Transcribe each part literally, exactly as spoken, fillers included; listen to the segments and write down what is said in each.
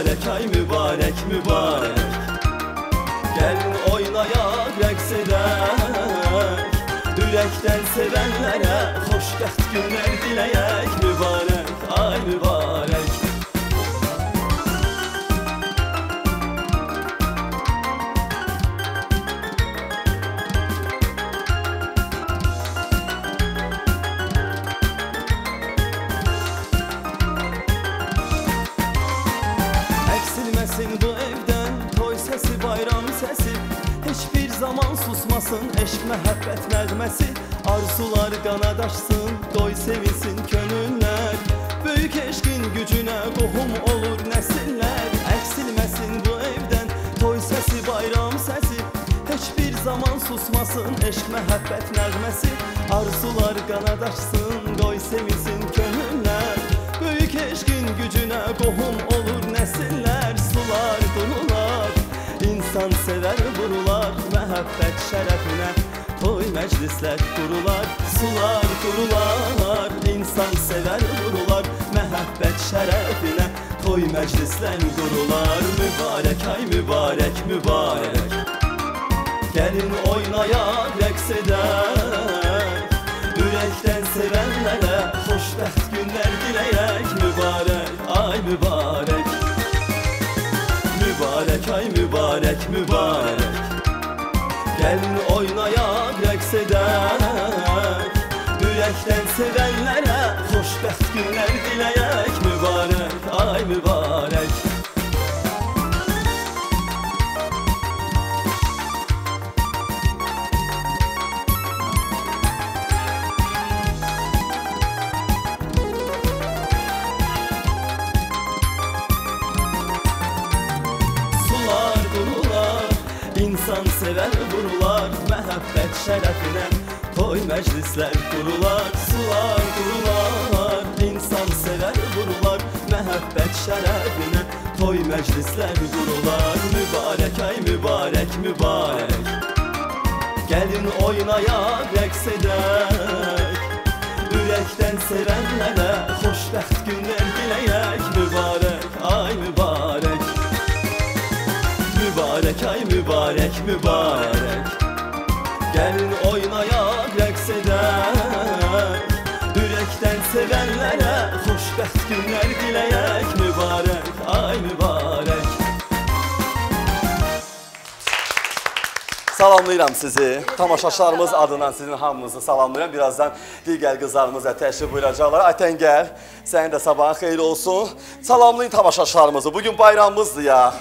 mübarək ay mübarək mübarək. Gəlin oynayaq, rəqs edək, ürəkdən sevənlərə xoşbəxt günlər diləyək. Mübarək ay mübarək. Əksilməsin bu evdən toy səsi, bayram səsi, heç bir zaman susmasın eşq məhəbbət nəğməsi. Arzular qanadaşsın, doy sevinsin könüllər, böyük eşqin gücünə qohum olur nəsillər. Əksilməsin bu evdən toy səsi, bayram səsi, heç bir zaman susmasın eşq məhəbbət nəğməsi. Arzular qanadaşsın, doy sevinsin könüllər, böyük eşqin gücünə qohum olur nəsillər. Sular durular, insan sevər vurular, məhəbbət şərəfinə toy məclislər qurular. Sular qurular, insan sevər vurular, məhəbbət şərəfinə toy məclislər qurular. Mübarək ay mübarək mübarək. Gəlin oynayaq, rəqs edək, ürəkdən sevənlərə xoşbəxt günlər diləyək. Mübarək ay mübarək. Mübarək ay mübarək mübarək. Gəlin oynayaq, rəqs edək, ürəkdən sevənlərə xoşbəxt günlər diləyək. Mübarək ay mübarək. Sular qurular, insan sevər vurular, məhəbbət şərəfinə toy məclislər qurular. Sular qurular, insan sevər vurular, məhəbbət şərəfinə toy məclislər qurular. Mübarək ay mübarək mübarək. Gəlin oynayaq, rəqs edək, ürəkdən sevənlərə xoşbəxt günlər diləyək. Mübarək ay mübarək. Mübarək ay mübarək mübarək. Gəlin oynayaq, rəqs edək, ürəkdən sevənlərə xoşbəxt günlər diləyək. Mübarək ay mübarək. Salamlayıram sizi. Tamaşaçılarımız adından sizin hamınızı salamlayıram. Birazdan digər qızlarımız da təşrif buyuracaqlar. Aytən gəl, sənin də sabahın xeyir olsun. Salamlayın tamaşaçılarımızı. Bugün bayramımızdır ya.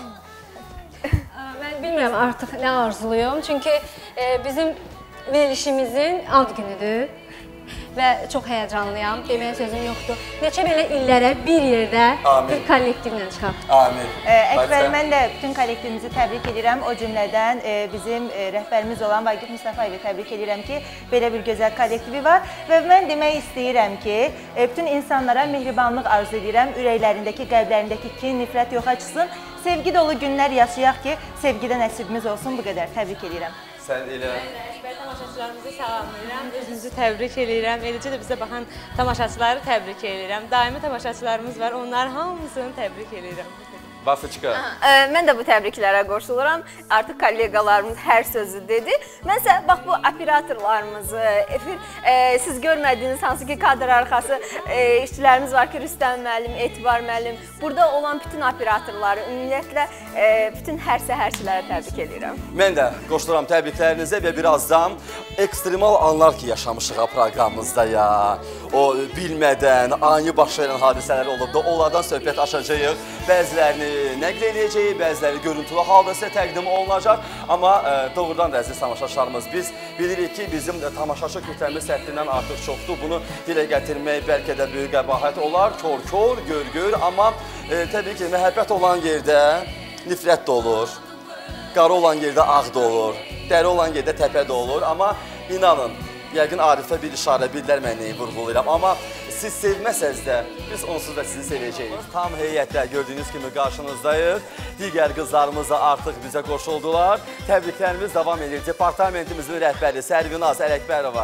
Bilmirəm artıq nə arzuluyum, çünki e, bizim verilişimizin ad günüdür və çox həyəcanlıyam, deməyə sözüm yoxdur. Neçə belə illərə bir yerdə bir kollektivlə çıxaq. Amin. Əkbər, mən də bütün kollektivimizi təbrik edirəm. O cümlədən e, bizim e, rəhbərimiz olan Vaqif Mustafayevi təbrik edirəm ki, belə bir gözəl kollektivi var. Və mən demək istəyirəm ki, e, bütün insanlara mehribanlıq arzu edirəm, ürəklərindəki, qəlblərindəki kin, nifrət yoxa çıxsın. Sevgi dolu günlər yaşayaq ki, sevgidə nəsibimiz olsun. Bu qədər. Təbrik edirəm. Sən elə... Mən də Əkbər tamaşaçılarımızı salamlayıram, özünüzü təbrik edirəm. Eləcə də bizə baxan tamaşaçıları təbrik edirəm. Daimi tamaşaçılarımız var, onların hamısını təbrik edirəm. Basıçqa. Mən də bu təbriklərə qoşuluram. Artıq kollegalarımız hər sözü dedi. Mənsə, bax bu operatorlarımızı, efir, e, siz görmədiyiniz hansı ki kadr arxası e, işçilərimiz var ki, Rüstəm müəllim, Etibar müəllim, burada olan bütün operatorları, ümumiyyətlə e, bütün hər səhərçilərə təbrik edirəm. Mən də qoşuluram təbriklərinizə və birazdan ekstremal anlar ki yaşamışıq proqramımızda ya. O bilmədən, ani baş verən hadisələr olub da, onlardan söhbət açacağıq. Bəzilərini nəql edəcəyik, bəziləri görüntülü halda sizə təqdim olunacaq. Amma e, doğrudan da əziz tamaşaçılarımız, biz bilirik ki, bizim tamaşaçı kütləmiz həddindən artıq çoxdur. Bunu dilə gətirmək bəlkə də böyük qəbahət olar, kör-kör, gör-gör. Amma e, təbii ki, məhəbbət olan yerdə nifrət də olur, qarı olan yerdə ağ da olur, dəri olan yerdə təpə də olur. Amma inanın, yəqin Arifə bir işarə bilirlər mən neyi vurğulayıram. Amma siz sevməsəz də, biz onsuz da sizi sevəcəyik. Tam heyətlə gördüyünüz kimi qarşınızdayıq. Digər qızlarımız da artıq bizə qoşuldular. Təbriklərimiz davam edir. Departamentimizin rəhbəri Sərvinaz Ələkbərova.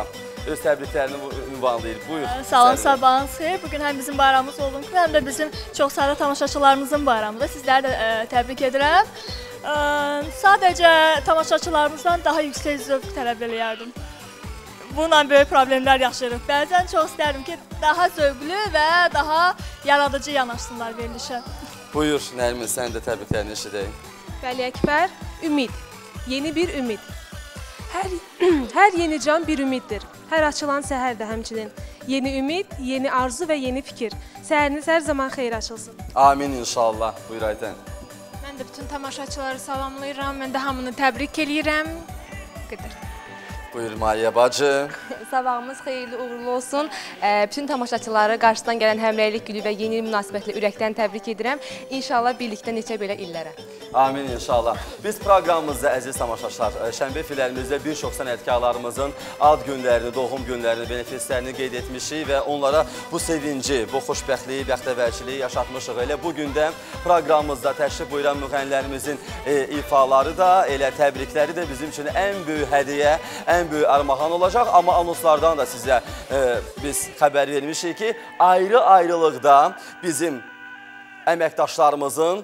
öz təbriklərini ünvanlayır. Buyur. Sağ olun, sabahınız xeyir. Bugün həm bizim bayramımız olduğu kimi, həm də bizim çox sayda tamaşaçılarımızın bayramıdır. Sizləri də ə, təbrik edirəm. Ə, sadəcə tamaşaçılarımızdan daha yüksək zövq tələb eləyərdim. Bununla böyük problemlər yaşayırıq. Bəzən çox istərdim ki, daha zövqlü və daha yaradıcı yanaşsınlar verilişə. Buyur Nərmin, sən də təbriklərini eşidək. Vəli Əkbər, ümid. Yeni bir ümid. Hər, hər yeni can bir ümiddir. Hər açılan səhər də həmçinin. Yeni ümid, yeni arzu və yeni fikir. Səhəriniz hər zaman xeyir açılsın. Amin inşallah. Buyur Aytən. Mən də bütün tamaşaçıları salamlayıram. Mən də hamını təbrik eləyirəm. Qədər. Buyur Maya bacı. Sabahımız xeyirli, uğurlu olsun. E, bütün tamaşaçıları qarşıdan gələn həmrəylik günü və yeni münasibətlə ürəkdən təbrik edirəm. İnşallah birlikdə neçə belə illərə. Amin inşallah. Biz proqramımızda əziz tamaşaçılar, şənbə efirlərimizdə bir çox sənətkarlarımızın ad günlərini, doğum günlərini, benefislərini qeyd etmişik və onlara bu sevinci, bu xoşbəxtliyi, bəxtəvərçiliyi yaşatmışıq. Elə bu gündə proqramımızda təşrif buyuran müğənnilərimizin e, ifaları da, elə təbrikləri də bizim üçün ən böyük hədiyyə, ən böyük armağan olacaq. Amma anonslardan da sizə e, biz xəbər vermişik ki, ayrı-ayrılıqda bizim əməkdaşlarımızın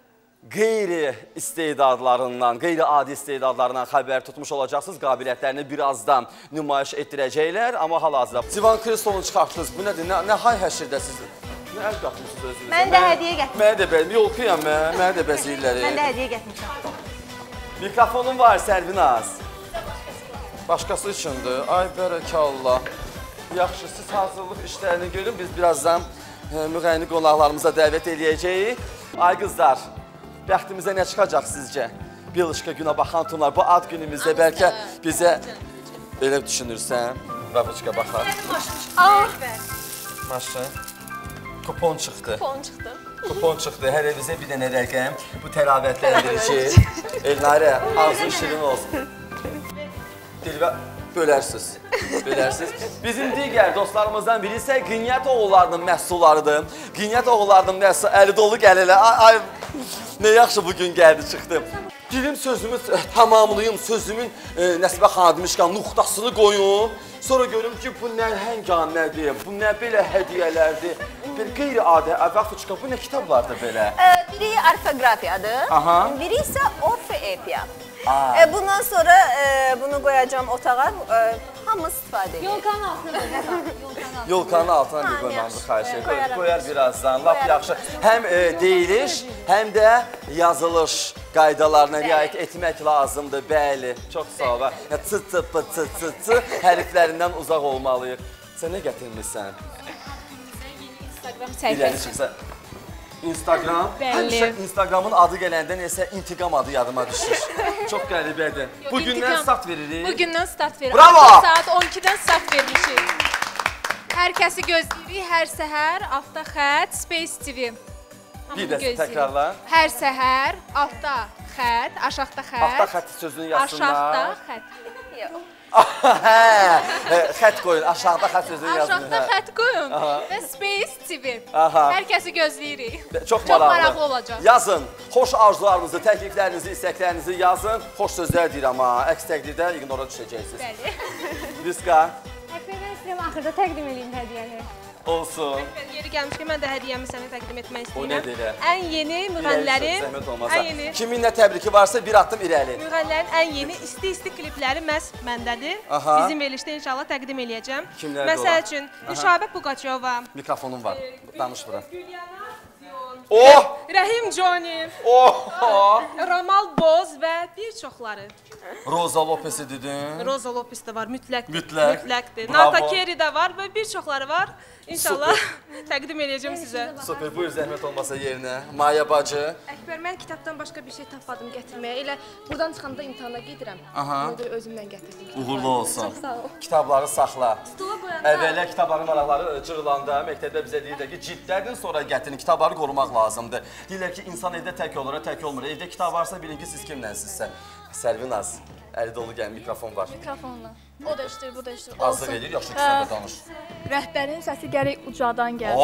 qeyri-istedadlarından, qeyri-adi istedadlarından xəbər tutmuş olacaqsınız. Qabiliyyətlərini birazdan nümayiş etdirəcəklər. Amma hal-hazırda Divan Kristolunu çıxartdınız. Bu nədir? Nə, nə hay həşirdəsiniz? Nə əl qatmışsınız özünüzə? Mən də hədiyyə gətirmişəm. Mənə də bəzir, yolxuyam mən. Mənə də bəzirləri. Mən də hədiyyə gətirmişəm. Mikrofonun var Sərvinaz. Başqası üçündür. Ay bərəkallah. Yaxşı, siz hazırlıq işlərini görün. Biz birazdan e, müğənni qonaqlarımıza dəvət eləyəcəyik. Ay qızlar, bəxtimizə nə çıxacaq sizcə? Bilışqa günə baxan tunlar, bu ad günümüzdə bəlkə bizə elə düşünürsən. Babuçka baxar. Maşın. Kupon çıxdı. Kupon çıxdı. Kupon çıxdı. Hər evizə bir dənə rəqəm. Bu təravətləndirici. Elnarə, ağzın şirin olsun. Dilvə bölərsiniz. Bölərsiniz. Bizim digər dostlarımızdan biri isə Qinyət oğullarının məhsullarıdır. Qinyət oğullarının məhsul əli dolu gəlirlər. Ay, ay, nə yaxşı bugün gəldi, çıxdı. Dilim sözümü tamamlayım, sözümün e, Nəsibə xanım demişkən nuxtasını qoyum. Sonra görüm ki, bu nə həngamədir, bu nə belə hədiyyələrdir. Bir qeyri-adi, əvvəlfıçqa, bu nə kitablardır belə? Biri orfoqrafiyadır, biri isə orfoepiya. Aa. E, bundan sonra e, bunu qoyacağım otağa, e, hamı istifadə edir. Yolkanın altına qoyacaq. Yolkanın altına bir qoymamızı xahiş edir. Qoyar birazdan, lap yaxşı. Həm e, deyiliş, həm də yazılış qaydalarına riayət etmək lazımdır. Bəli, çox sağ ol. Ç, ç, p, ç, ç, ç hərflərindən uzaq olmalıyıq. Sən nə gətirmişsən? Instagram İləri səhifəsi. çıxsa. Instagram. Bəli. Həmişə Instagramın adı gələndə nəsə intiqam adı yadıma düşür. Çox qəribədir. Bugündən start veririk. Bugündən start veririk. Bravo! Saat on ikidən start vermişik. Hər kəsi gözləyirik. Hər səhər altda xət Space T V. Bir də təkrarla. Hər səhər altda xət, aşağıda xət. Altda xət sözünü yazsınlar. Aşağıda xət. Hə, xət qoyun, aşağıda xət sözünü yazın. Aşağıda xət qoyun və Space T V. Aha. Hər kəsi gözləyirik. Çox maraqlı. maraqlı olacaq. Yazın, xoş arzularınızı, təkliflərinizi, istəklərinizi yazın. Xoş sözlər deyir amma, əks təqdirdə ignora düşəcəksiniz. Bəli. Rizqa, Əkbər, mən istəyirəm axırda təqdim edeyim hədiyyəni. olsun. Yeri gəlmişkən mən də hədiyyəmi sənə təqdim etmək O istəyirəm. nədir elə? Ən yeni müğənnilərin, Zəhmət olmasa. ən yeni Kiminlə təbriki varsa bir addım irəli. müğənnilərin ən yeni isti-isti klipləri məhz məndədir. Aha. Bizim verilişdə inşallah təqdim eləyəcəm. Kimlərdir Məsəl onlar? üçün Nüşabə Puqaçova, Mikrofonum var, danış bura. Gülyana Ziyon, Oh! Rəhim Johnny, Oh! Ramal Boz və bir çoxları. Roza Lopez'i dedin. Roza Lopez də var, mütləqdir. Mütləq. Mütləqdir. Bravo. Nata Kerry də var və bir çoxları var. İnşallah təqdim eləyəcəm sizə. Super, buyur zəhmət olmasa yerinə. Maya bacı. Əkbər, mən kitabdan başqa bir şey tapmadım gətirməyə. Elə buradan çıxanda imtahana gedirəm. Aha. Ona görə özümdən gətirdim. Uğurlu olsun. Çox sağ ol. Kitabları saxla. Stula qoyanda Əvvəllər kitabların maraqları cırılanda məktəbdə bizə deyirlər ki, cildlərdən sonra gətirin, kitabları qorumaq lazımdır. Deyirlər ki, insan evdə tək olur, tək olmur. Evdə kitab varsa bilin ki, siz kimlənsinizsə. Sərvinaz, əli dolu gəl, mikrofon var. Mikrofonla. O da işdir, bu da işdir. Azlıq edir, yaxşı ki, sən də danış. Rəhbərin səsi gərək ucadan gəlsin.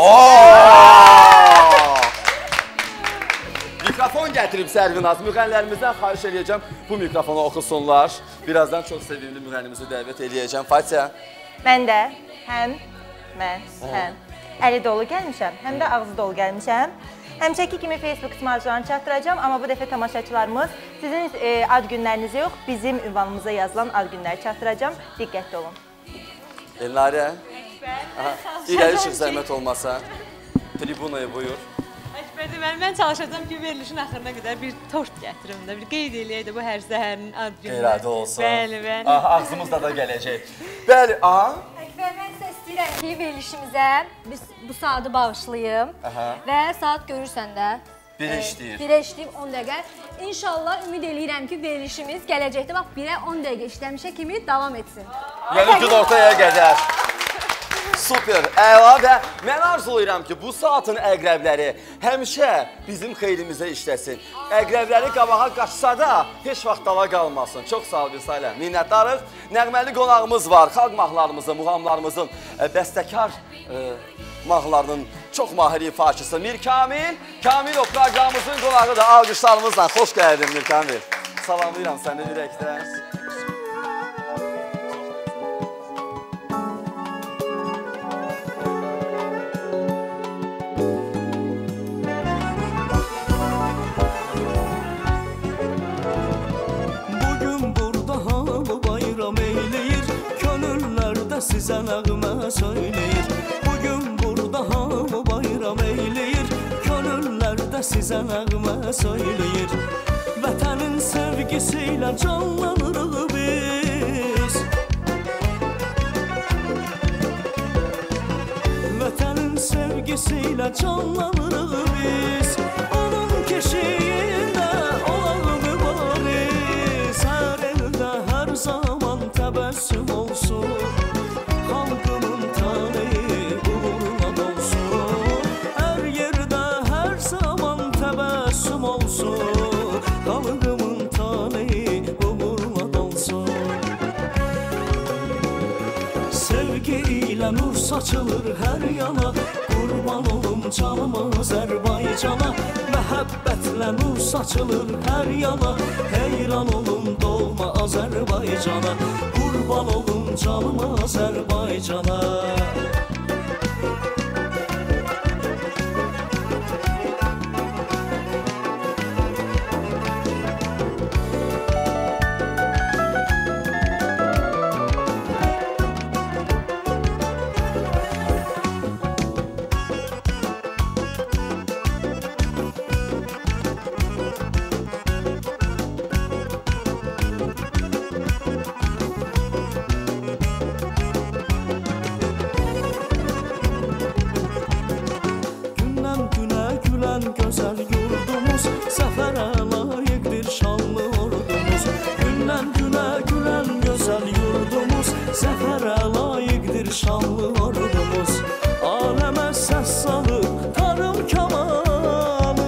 Mikrofon gətirib Sərvinaz, müğənnilərimizdən xahiş eləyəcəm bu mikrofonu oxusunlar. Birazdan çox sevimli müğənnimizi dəvət eləyəcəm. Fatihə, Mən də həm mən, həm əli dolu gəlmişəm, həm də ağzı dolu gəlmişəm. Həmişəki kimi Facebook ismarçılarını çatdıracağam, amma bu dəfə tamaşaçılarımız sizin e, ad günlərinizi yox, bizim ünvanımıza yazılan ad günləri çatdıracağım. Diqqətli olun. Elnarə, irəli çıx zəhmət olmasa. Tribunaya buyur. Əkbər deməli, mən çalışacağım ki, verilişin axırına qədər bir tort gətirim də, bir qeyd eləyək də bu hər səhərin ad günü. Qeyradə olsun. Bəli, bəli. Aha, ağzımızda da gələcək. Bəli, aha. Əkbər, mən sizə istəyirəm ki, verilişimizə biz bu saatı bağışlayım və saat görürsən də. Birə işləyir. Birə işləyib on dəqiqə. İnşallah ümid eləyirəm ki, verilişimiz gələcəkdə bax birə on dəqiqə işləmişə kimi davam etsin. Yəni gün ortaya qədər. Super, əla və mən arzulayıram ki, bu saatın əqrəbləri həmişə bizim xeyrimizə işləsin. Əqrəbləri qabağa qaçsa da heç vaxt dala qalmasın. Çox sağ ol Birsalə, minnətdarıq. Nəğməli qonağımız var, xalq mahnılarımızın, muğamlarımızın bəstəkar mahnılarının çox mahir ifaçısı Mir Kamil. Kamil o proqramımızın qonağı da alqışlarımızla xoş gəldin Mir Kamil. Salamlayıram səni ürəkdən. Sizə nəğmə söyləyir. Bugün burada hamı bayram eyləyir. Könüllərdə sizə nəğmə söyləyir. Vətənin sevgisiyle canlanırıq biz. Vətənin sevgisiyle canlanırıq biz. Onun keşiyində olaq mübariz. Hər eldə hər zaman təbəssüm olsun. Halkımın taleyi uğurla dolsun. Her yerde her zaman təbəssüm olsun. Halkımın taleyi uğurla dolsun. Sevgi ile nur saçılır her yana. Kurban olum canım Azərbaycana. Məhəbbətle nur saçılır her yana. Heyran olum doğma Azərbaycana. Kurban olum canım Azərbaycana. Gözəl yurdumuz, səfərə layiqdir şanlı ordumuz. Gündən günə gülən gözəl yurdumuz, səfərə layiqdir şanlı ordumuz. Aləmə səs salıb tarım kamanı.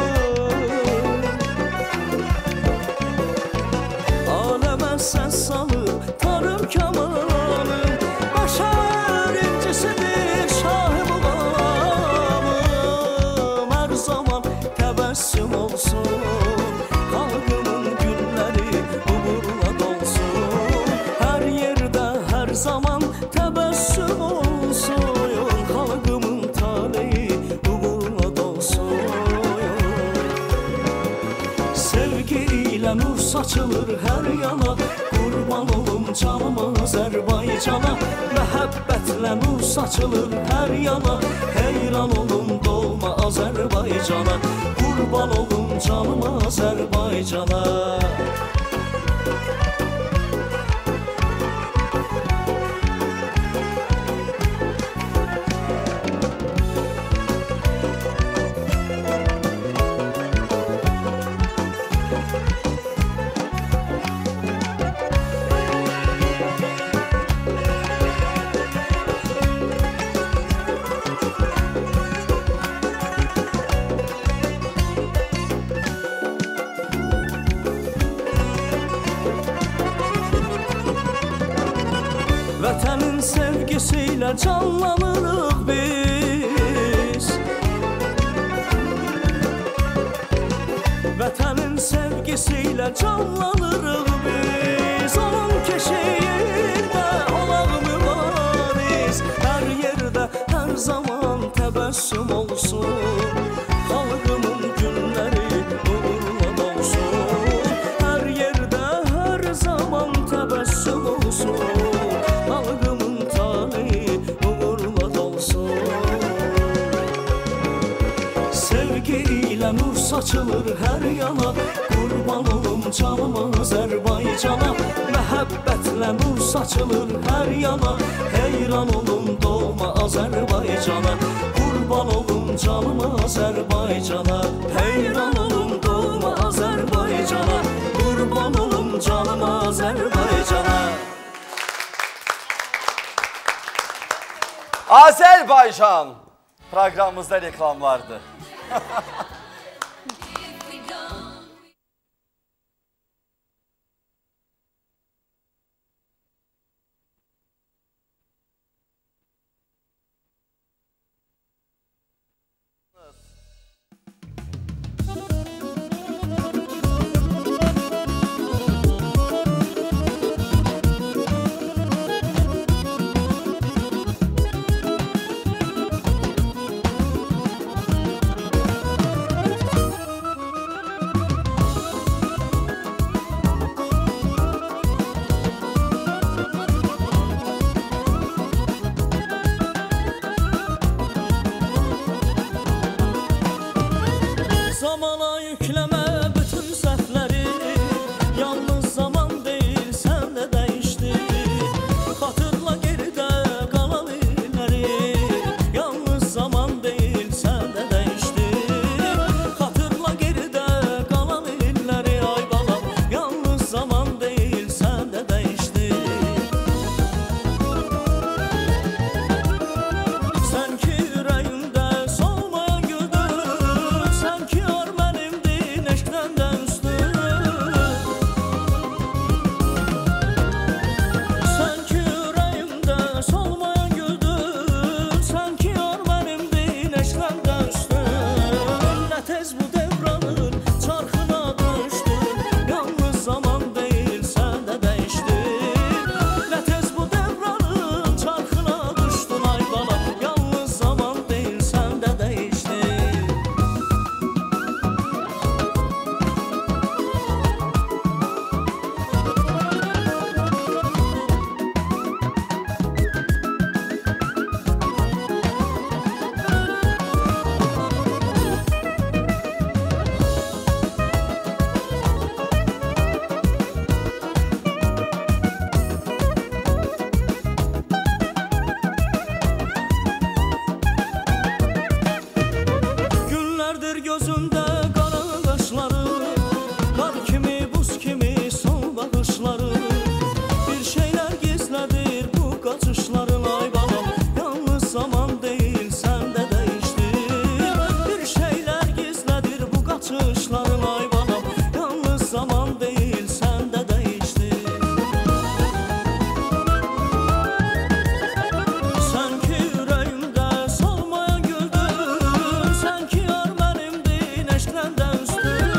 Aləmə səs salıb tarım kamanı. Başar incisidir şahı təbəssüm olsun. Halkımın günləri uğurla dolsun. Hər yerdə hər zaman təbəssüm olsun. Halkımın taleyi uğurla dolsun. Sevgi ilə nur saçılır hər yana. Kurban olum canım Azərbaycana. Məhəbbətlə nur saçılır hər yana. Heyran olum doğma Azərbaycana. Kurban olum canım Azərbaycana. Vətənin sevgisiyle canlanırıq biz. Vətənin sevgisiyle canlanırıq biz. Onun keşiyində olaq mübarək. təbəssüm olsun. Xalqımın günləri uğurla dolsun. Hər yerdə, hər zaman təbəssüm olsun. Xalqımın taleyi uğurla dolsun. Sevgi ilə nur saçılır hər yana. Qurban olum canıma Azərbaycana. Məhəbbətlə nur saçılır hər yana. Heyran olum doğma Azərbaycana. Qurban olum canıma Azərbaycana. Heyran olum doğma Azərbaycana. Qurban olum canıma Azərbaycana. Azərbaycan proqramımızda reklamlardır. Zamana yükləmə bütün səhvləri. Yalnız zaman deyil, sən də dəyişdi. Xatırla geridə qalan illəri. Yalnız zaman deyil, sən də dəyişdi. Xatırla geridə qalan illəri. Ay balam, yalnız zaman deyil, sən də dəyişdi. Sən ki ürəyimdə solmayan güldür. Sən ki ar mənimdir eşqdən də üstün. Sən ki ürəyimdə solmayan güldür. Sən ki ar mənimdir eşqdən də üstün. Nə tez bu devranın çarxına düşdün. Yalnız zaman deyil, sən də dəyişdin. Nə tez bu devranın çarxına düşdün. Ay balam, yalnız zaman deyil, sən də dəyişdin. Günlərdir gözümdə qara qaşları. Qar kimi, buz kimi son baxışları. Bir şeylər gizlədir bu qaçışların. Ay balam, yalnız zaman deyil, sən də dəyişdin. Bir şeylər gizlədir bu qaçışların. Ay balam, yalnız zaman deyil, sən də dəyişdin. Sən ki ürəyimdə solmayan güldür. Sən ki ar mənimdir eşqdən də üstün.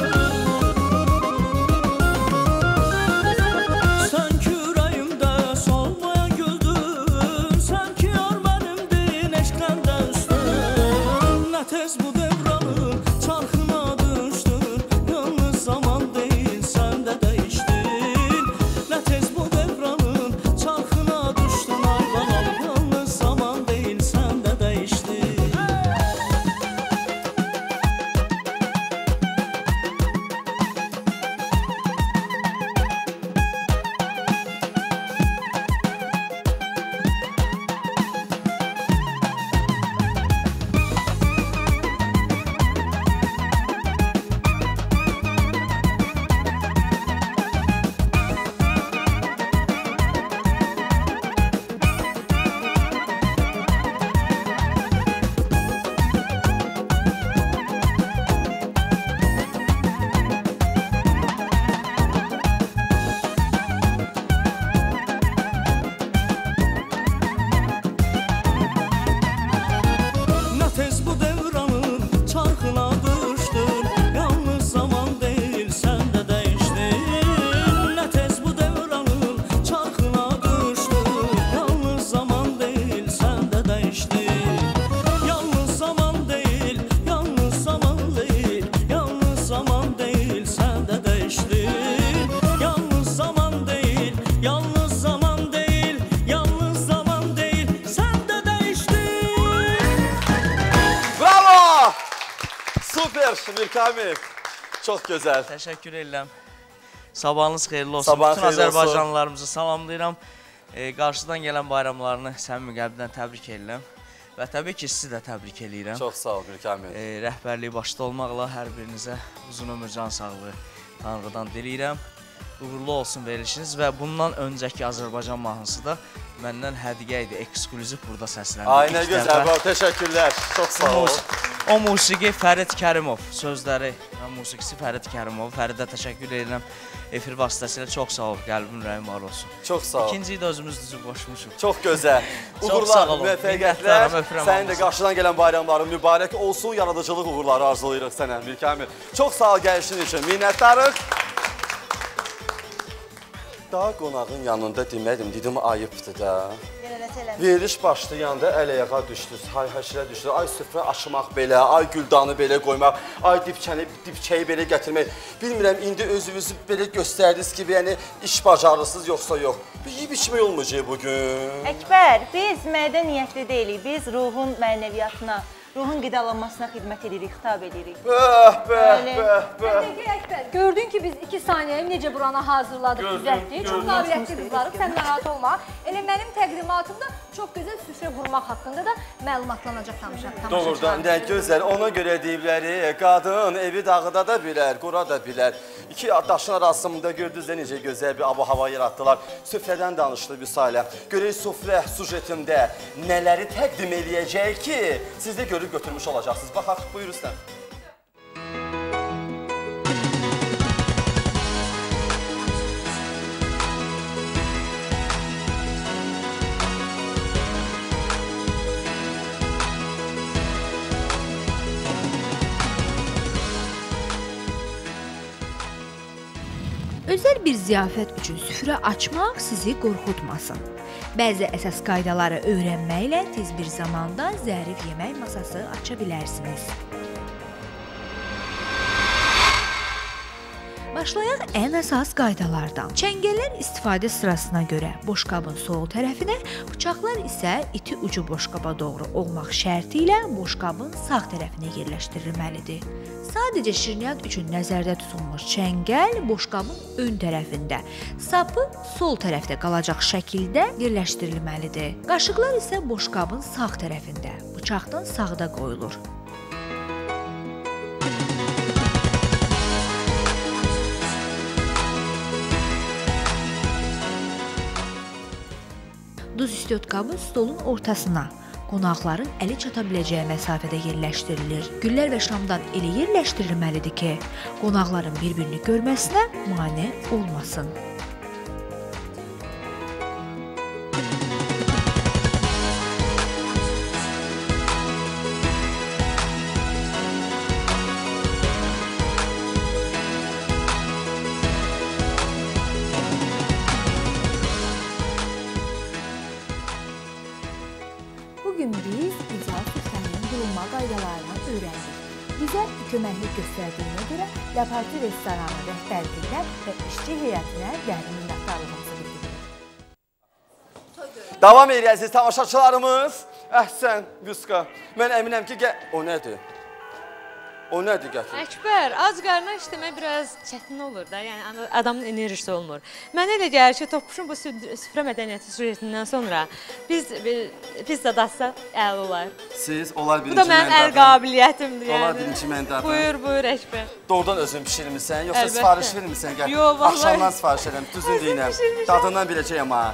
Sən ki ürəyimdə solmayan güldür. Sən ki ar mənimdir eşqdən də üstün. Nə tez bu devranın çarxına düşdün. Yalnız zaman deyil, sən də dəyişdin. Nə tez bu devranın çarxına düşdün. Ay balam, yalnız zaman deyil, sən də dəyişdin. Super, Mirkamil. Çox gözəl. Təşəkkür edirəm. Sabahınız xeyirli olsun. Sabahın Bütün xeyirli olsun. Azərbaycanlılarımızı salamlayıram. E, qarşıdan gələn bayramlarını səmimi qəlbdən təbrik edirəm. Və təbii ki, sizi də təbrik edirəm. Çox sağ ol, Mirkamil. E, rəhbərliyi başda olmaqla hər birinizə uzun ömür, can sağlığı Tanrıdan diləyirəm. Uğurlu olsun verilişiniz və bundan öncəki Azərbaycan mahnısı da məndən hədiyyə idi, ekskluziv burada səsləndir. Ay, nə gözəl, bravo, təşəkkürlər. Çox sağ ol. O musiqi Fərid Kərimov, sözləri və musiqisi Fərid Kərimov. Fəridə təşəkkür edirəm. Efir vasitəsilə çox sağ ol, qəlbim, ürəyim var olsun. Çox sağ ol. İkinciyi də özümüz düzü qoşmuşuq. Çox gözəl. Uğurlar, müvəffəqiyyətlər. Sənin də qarşıdan gələn bayramların mübarək olsun, yaradıcılıq uğurları arzulayırıq sənə, Mirkamil. Çox sağ ol gəlişin üçün, minnətdarıq. Daha qonağın yanında demədim, dedim ayıbdır da. Veriliş başlayanda əl-ayağa düşdü, hay-həşirə düşdü. Ay süfrə açmaq belə, ay güldanı belə qoymaq, ay dibçəni, dibçəyi belə gətirmək. Bilmirəm, indi özünüzü belə göstərdiniz ki, yəni iş bacarırsınız yoxsa yox. Bir yiyib içmək olmayacaq bugün. Əkbər, biz mədəniyyətli deyilik, biz ruhun mənəviyyatına, ruhun qidalanmasına xidmət edirik, xitab edirik. Bəh, bəh, bəh, bəh. Gördün ki, biz iki saniyəyə necə buranı hazırladıq, düzəltdik. Çox qabiliyyətli qızlarıq, sən narahat olma. Elə mənim təqdimatımda çox gözəl süfrə qurmaq haqqında da məlumatlanacaq tamaşaçılar. Doğrudan, nə gözəl. Ona görə deyibləri, qadın evi dağıda da bilər, qura da bilər. İki daşın arasında gördünüz də necə gözəl bir abo-hava yaratdılar. Süfrədən danışdı Vüsalə. Görək süfrə sujetində nələri təqdim eləyəcək ki, siz də görüb götürmüş olacaqsınız. Baxaq, buyur üstən. Özəl bir ziyafət üçün süfrə açmaq sizi qorxutmasın. Bəzi əsas qaydaları öyrənməklə tez bir zamanda zərif yemək masası aça bilərsiniz. Başlayaq ən əsas qaydalardan. Çəngəllər istifadə sırasına görə boşqabın sol tərəfinə, bıçaqlar isə iti ucu boşqaba doğru olmaq şərti ilə boşqabın sağ tərəfinə yerləşdirilməlidir. Sadəcə şirniyyat üçün nəzərdə tutulmuş çəngəl boşqabın ön tərəfində, sapı sol tərəfdə qalacaq şəkildə yerləşdirilməlidir. Qaşıqlar isə boşqabın sağ tərəfində, bıçaqdan sağda qoyulur. Duz istiot qabı stolun ortasına, qonaqların əli çata biləcəyi məsafədə yerləşdirilir. Güllər və şamdan elə yerləşdirilməlidir ki, qonaqların bir-birini görməsinə mane olmasın. Bugün biz icra süfrənin qurulma qaydalarını öyrəndik. Bizə köməklik göstərdiyinə görə Ləparti restoranı rəhbərliyinə və işçi heyətinə dərin minnətdarlığımızı bildiririk. Davam edirsiniz tamaşaçılarımız. Əhsən, Vüska. Mən əminəm ki, o nədir? O nədir gətir? Əkbər, az qarına işləmək biraz çətin olur da, yəni adamın enerjisi olmur. Mənə elə gəlir ki, toxuşun bu süfrə mədəniyyəti sujetindən sonra biz pizza datsa əl olar. Siz, onlar birinci məndə. Bu da mənim əl qabiliyyətimdir, yəni. Onlar birinci məndə. Buyur, buyur Əkbər. Doğrudan özün pişirmirsən, yoxsa sifariş vermirsən? Yox, vallahi. Axşamdan sifariş edirəm, düzün deyinəm. Dadından biləcəyəm ha.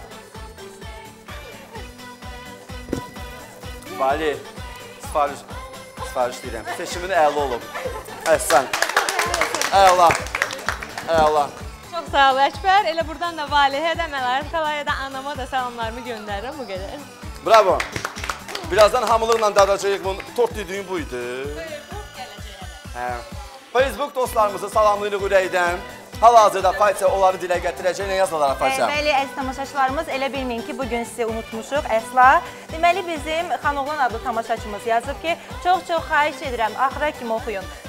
Vali, sifariş... Sifariş deyirəm. Seçimin əla olub. Əhsən. Əla. Əla. Çox sağ ol Əkbər. Elə buradan da valihə də, Məlaət xalaya da, anama da salamlarımı göndərirəm bu qədər. Bravo. Birazdan hamılıqla dadacağıq. Tort dediyin buydu. Buyur, tort gələcək. Facebook dostlarımızı salamlayırıq ürəkdən. Hal-hazırda Fayça onları dilə gətirəcək. Nə yazılar Fayça? Bəli, əziz tamaşaçılarımız, elə bilməyin ki, bugün sizi unutmuşuq əsla. Deməli, bizim Xanoğlan adlı tamaşaçımız yazıb ki, çox-çox xahiş edirəm, axıra kimi oxuyun.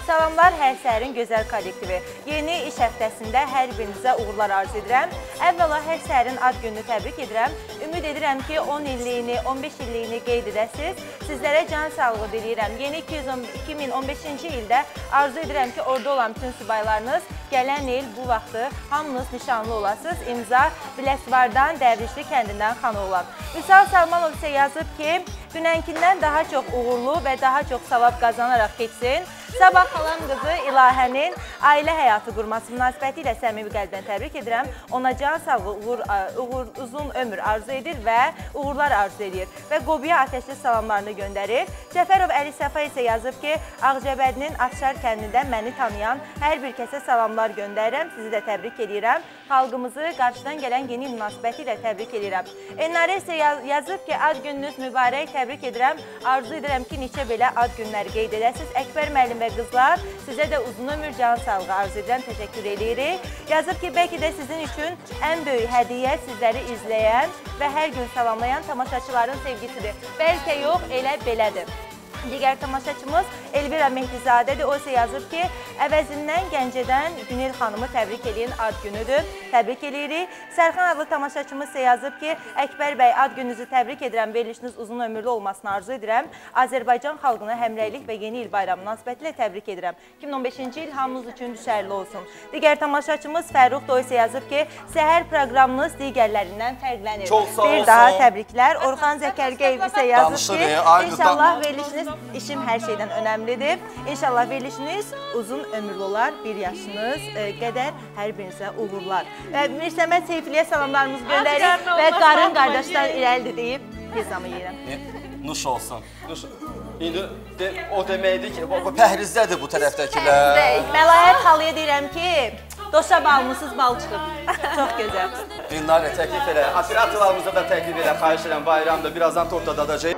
Salamlar Hər Səhərin gözəl kollektivi. Yeni iş həftəsində hər birinizə uğurlar arzu edirəm. Əvvəla Hər Səhərin ad gününü təbrik edirəm. Ümid edirəm ki, on illiyini, on beş illiyini qeyd edəsiniz. Sizlərə can sağlığı diləyirəm. Yeni iki min on beşinci ildə arzu edirəm ki, orada olan bütün subaylarınız gələn il bu vaxtı hamınız nişanlı olasınız. İmza Biləsvardan, Dəvrişli kəndindən Xan olan. Üsal Salmanov isə yazıb ki, dünənkindən daha çox uğurlu və daha çox savab qazanaraq keçsin. Sabah xalam qızı İlahənin ailə həyatı qurması münasibəti ilə səmimi qəlbdən təbrik edirəm. Ona can sağlığı, uğur, uğur, uzun ömür arzu edir və uğurlar arzu edir. Və Qobiyə ateşli salamlarını göndərir. Cəfərov Əli Səfa isə yazıb ki, Ağcabədinin Afşar kəndindən məni tanıyan hər bir kəsə salamlar göndərirəm. Sizi də təbrik edirəm. Xalqımızı qarşıdan gələn yeni münasibəti ilə təbrik edirəm. Enare isə yazıb ki, ad gününüz mübarək, təbrik edirəm. Arzu edirəm ki, neçə belə ad günləri qeyd edəsiniz. Əkbər müəllim və qızlar, sizə də uzun ömür, can sağlığı arzu edirəm, təşəkkür edirik. Yazıb ki, bəlkə də sizin üçün ən böyük hədiyyə sizləri izləyən və hər gün salamlayan tamaşaçıların sevgisidir. Bəlkə yox, elə belədir. Digər tamaşaçımız Elvira Mehdizadədir. O isə yazıb ki, əvəzindən Gəncədən Günel xanımı təbrik edən ad günüdür. Təbrik edirik. Sərxan adlı tamaşaçımız isə yazıb ki, Əkbər bəy, ad gününüzü təbrik edirəm, verilişiniz uzun ömürlü olmasını arzu edirəm. Azərbaycan xalqına həmrəylik və yeni il bayramı münasibətilə təbrik edirəm. iki min on beşinci il hamımız üçün düşərli olsun. Digər tamaşaçımız Fərruh da isə yazıb ki, səhər proqramınız digərlərindən fərqlənir. Çox sağ olsun. Bir daha təbriklər. Orxan Zəkərgəyev isə yazıb ki, inşallah verilişiniz İşim hər şeydən önəmlidir. İnşallah verilişiniz uzun ömürlü olar, bir yaşınız e, qədər hər birinizə uğurlar. Və Mirsəməd Seyfiliyə salamlarımızı göndərik və qarın qardaşlar irəlidir deyib pizzamı yeyirəm. Nuş olsun. Nuş. İndi de, o deməkdir ki, bu pəhrizdədir bu tərəfdəkilər. Məlahət xalıya deyirəm ki, doşa balmısız bal çıxıb. Çox gözəl. Dinlarə təklif elə, operatorlarımıza da təklif elə, xahiş edirəm bayramda birazdan torta dadacaq.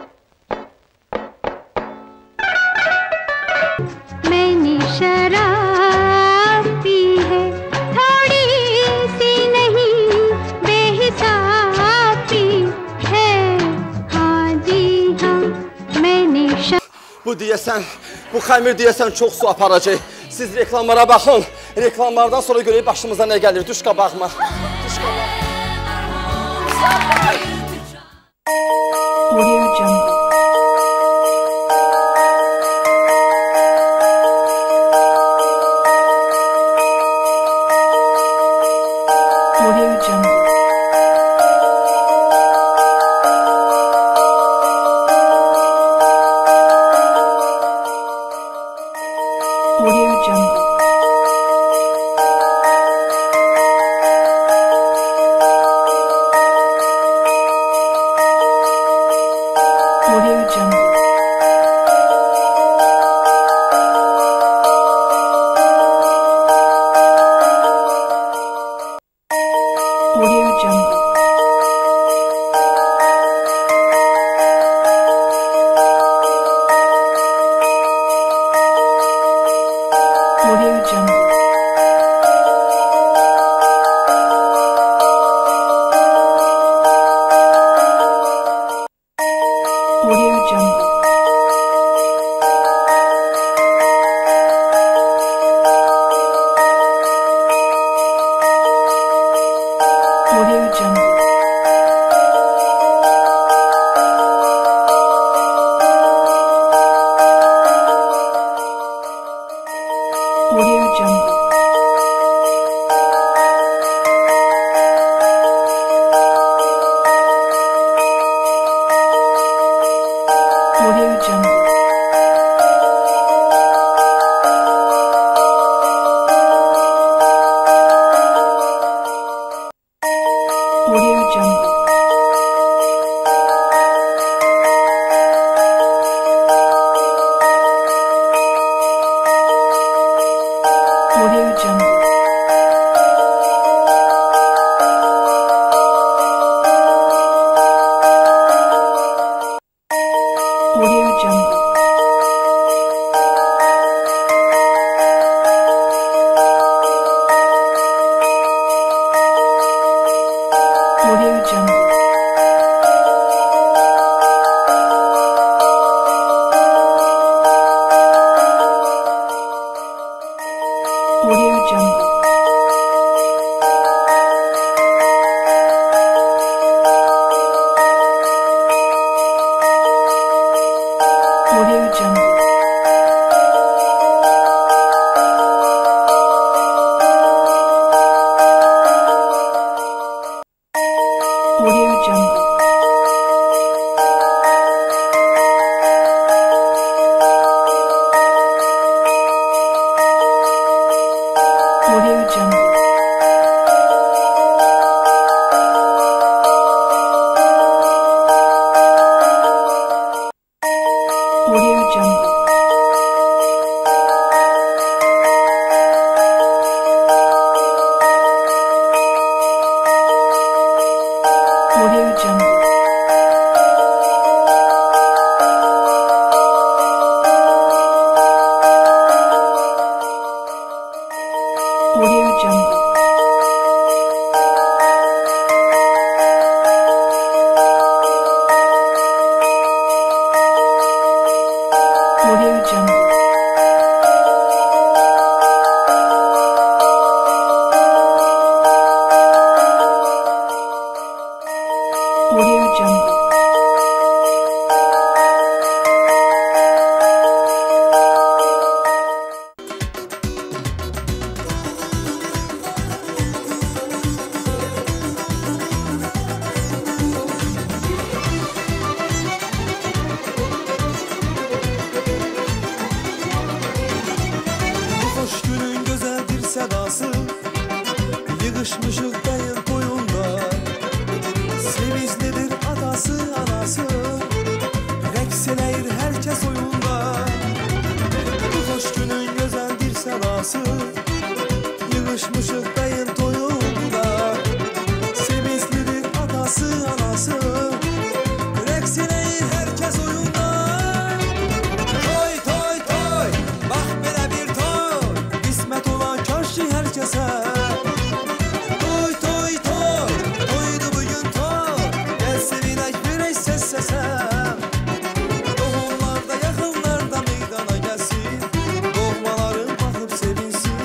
शराब पी है थोड़ी सी नहीं बेहिसाब पी है हाँ जी हाँ मैंने Bu deyəsən, bu xəmir deyəsən çox su aparacaq. Siz reklamlara baxın. Reklamlardan sonra görək başımıza nə gəlir. Düş qabağıma. Düş qabağıma. Audio Doğmalarım baxıb sevinsin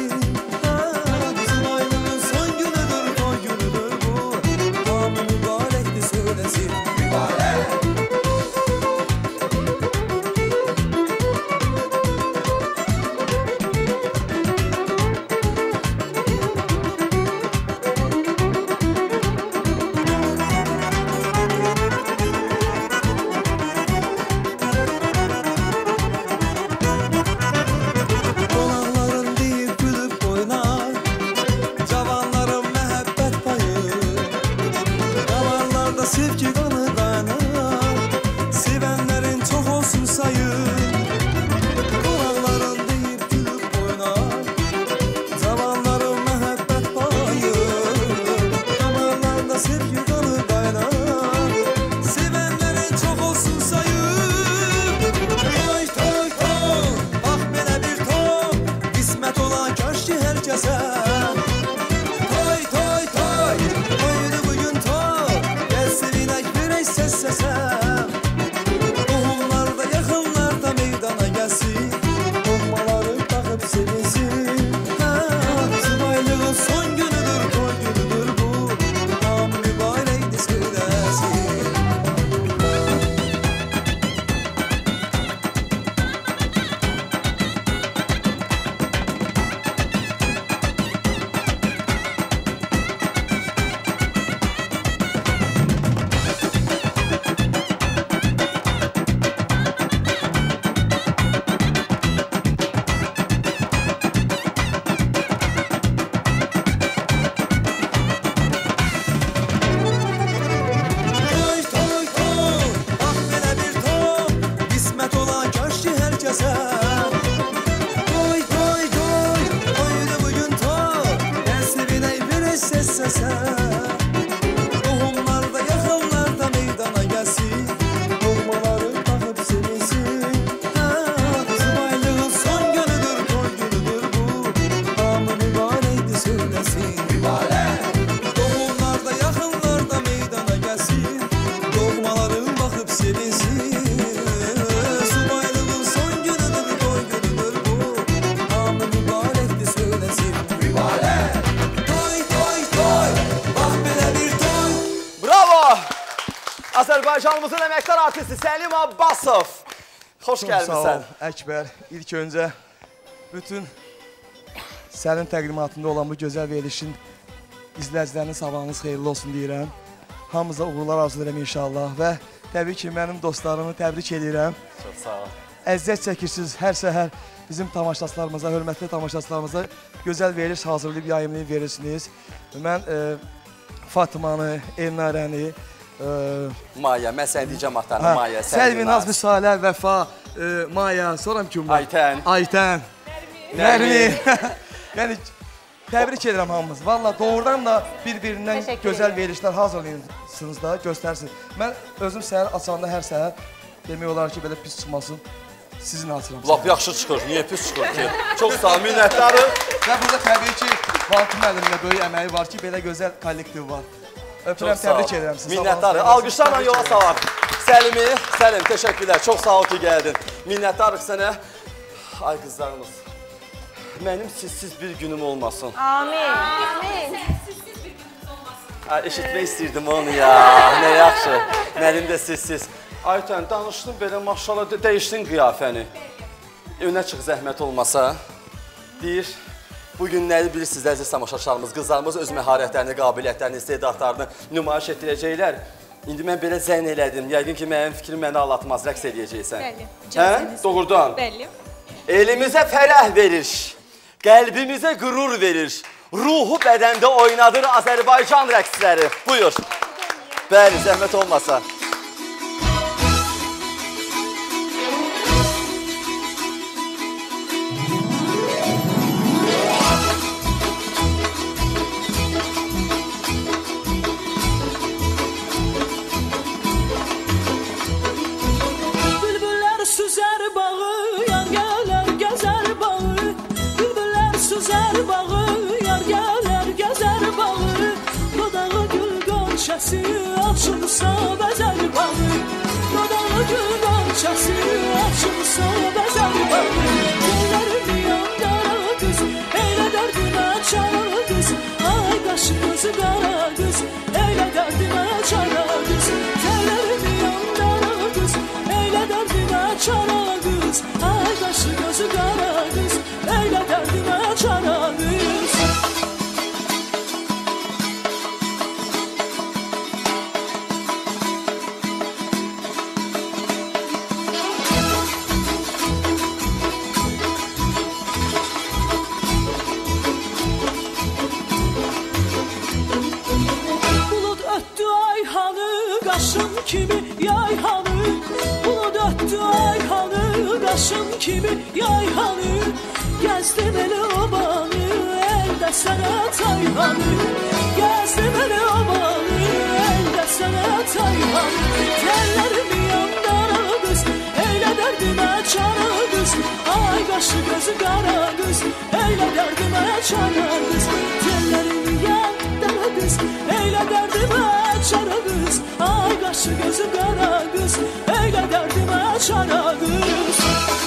Azərbaycanımızın əməkdar artisti Səlim Abbasov. Xoş gəlmişsən. Əkbər, ilk öncə bütün sənin təqdimatında olan bu gözəl verilişin izləyicilərinin sabahınız xeyirli olsun deyirəm. Hamıza uğurlar arzulayıram inşallah və təbii ki, mənim dostlarımı təbrik edirəm. Çox sağ ol. Əziyyət çəkirsiniz hər səhər bizim tamaşaçılarımıza, hörmətli tamaşaçılarımıza gözəl veriliş hazırlayıb yayımlayıb verirsiniz. Mən e, Fatımanı, Elnarəni, e, Maya, mən sən deyəcəm atanı, Maya, Səlvi Naz, Müsalə, Vəfa, e, Maya, sonra kim var? Aytən. Aytən. Nərmin. Yəni, təbrik edirəm hamımız. Valla doğrudan da bir-birindən gözəl verilişlər hazırlayırsınız da, göstərsiniz. Mən özüm səhər açanda hər səhər demək olar ki, belə pis çıxmasın. Sizin açıram. Lap yaxşı çıxır, niyə pis çıxır ki? Çox sağ ol, minnətdarım. Və burada təbii ki, Valtı müəllimlə böyük əməyi var ki, belə gözəl kollektiv var. Öpürəm, təbrik edirəm sizi. Minnətdarım. Alqışlarla yola salaq. Səlimi, Səlim, təşəkkürlər. Çox sağ ol ki, gəldin. Minnətdarıq sənə. Ay qızlarımız, mənim sizsiz bir günüm olmasın. Amin. Amin. Eşitmək istəyirdim onu ya, nə yaxşı. Mənim də sizsiz. Aytən, danışdın belə, maşallah, dəyişdin qiyafəni. Önə çıx, zəhmət olmasa. Deyir, bugün nəyi bilirsiniz, əziz tamaşaçılarımız, qızlarımız öz məharətlərini, qabiliyyətlərini, istedadlarını nümayiş etdirəcəklər. İndi mən belə zənn elədim, yəqin ki, mənim fikrim məni ağlatmaz, rəqs edəcəksən. Bəli. Hə? Doğrudan. Bəli. Elimizə fərəh verir, qəlbimizə qürur verir, ruhu bədəndə oynadır Azərbaycan rəqsləri. Buyur. Bəli, zəhmət olmasa. Açılsa bəzər bağı, Dodalı gül alçası açılsa bəzər bağı. Güllərim yandara qız, eylə dərdimə çara qız. Ay qaşı gözü qara qız, eylə dərdimə çara qız. Güllərim yandara qız, eylə dərdimə çara qız. Ay qaşı gözü qara qız, eylə dərdimə çara qız. Kimi yayhanı, bulud ötdü ayhanı, qaşım kimi yayhanı. Gəzdim elə obanı, əldə sənə tayhanı. Gəzdim elə obanı, əldə sənə tayhanı. Tellərimi yandara qız, eylə dərdimə çara qız. Ay qaşı gözü qara qız, eylə dərdimə çara qız. Tellərimi yandara qız, eylə dərdimə çara qız. Ay qaşı gözü qara qız, eylə dərdimə çara qız.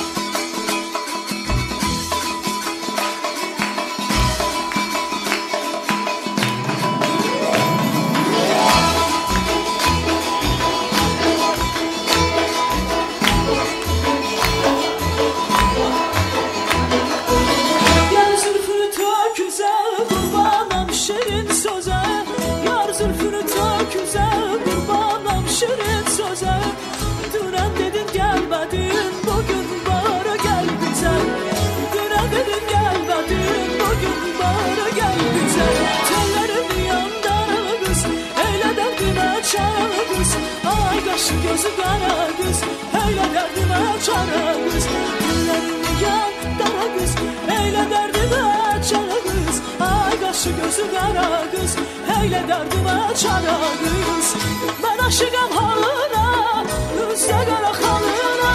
Gəl zülfünü töküzə, qurbanam şirin sözə. Yar zülfünü töküzə, qurbanam şirin sözə. Dünən dedin gəlmədin, bugün bara gəl bizə. Dünən dedin gəlmədin, bugün bara gəl bizə. Tellərim yandara qız, eylə dərdimə çara qız. Ay qaşı gözü qara qız, eylə dərdimə çara qız. Tellərim yandara qız, eylə dərdimə çara qız. Ay qaşı gözü qara qız, eylə dərdimə çara qız. Mən aşıqam halına, üzdə qara xalına.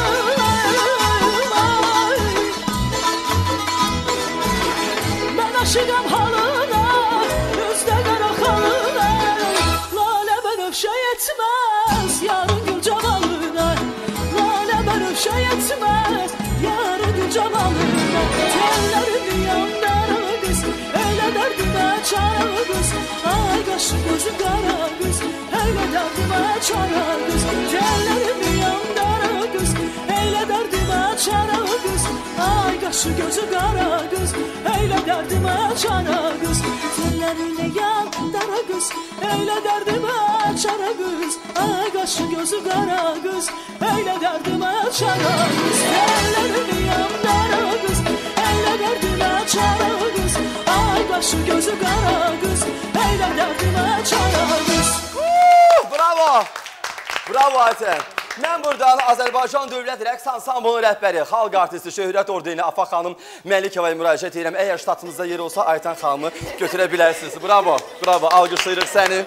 Mən aşıqam halına, üzdə qara xalına. Lalə bənövşə yetməz, yarın gül camalına. Lalə bənövşə yetməz, yarın gül camalına. Tellərimi yandara qız, eylə dərdimə çara qız. Ay qaşı gözü qara qız, eylə dərdimə çara qız, tellərimi yandara qız, eylə dərdimə çara qız, ay qaşı gözü qara qız, eylə dərdimə çara qız, tellərini yandara qız, eylə dərdimə çara qız, ay qaşı gözü qara qız, eylə dərdimə çara qız, tellərini yandara qız, eylə dərdimə çara qız, ay qaşı gözü qara qız, eylə dərdimə çara qız. Bravo! Bravo Aytən. Mən buradan Azərbaycan Dövlət Rəqs Ansamblının rəhbəri, xalq artisti, şöhrət ordeni Afa xanım Məlikəvaya müraciət edirəm. Əgər ştatınızda yer olsa Aytən xanımı götürə bilərsiniz. Bravo, bravo, alqışlayırıq səni.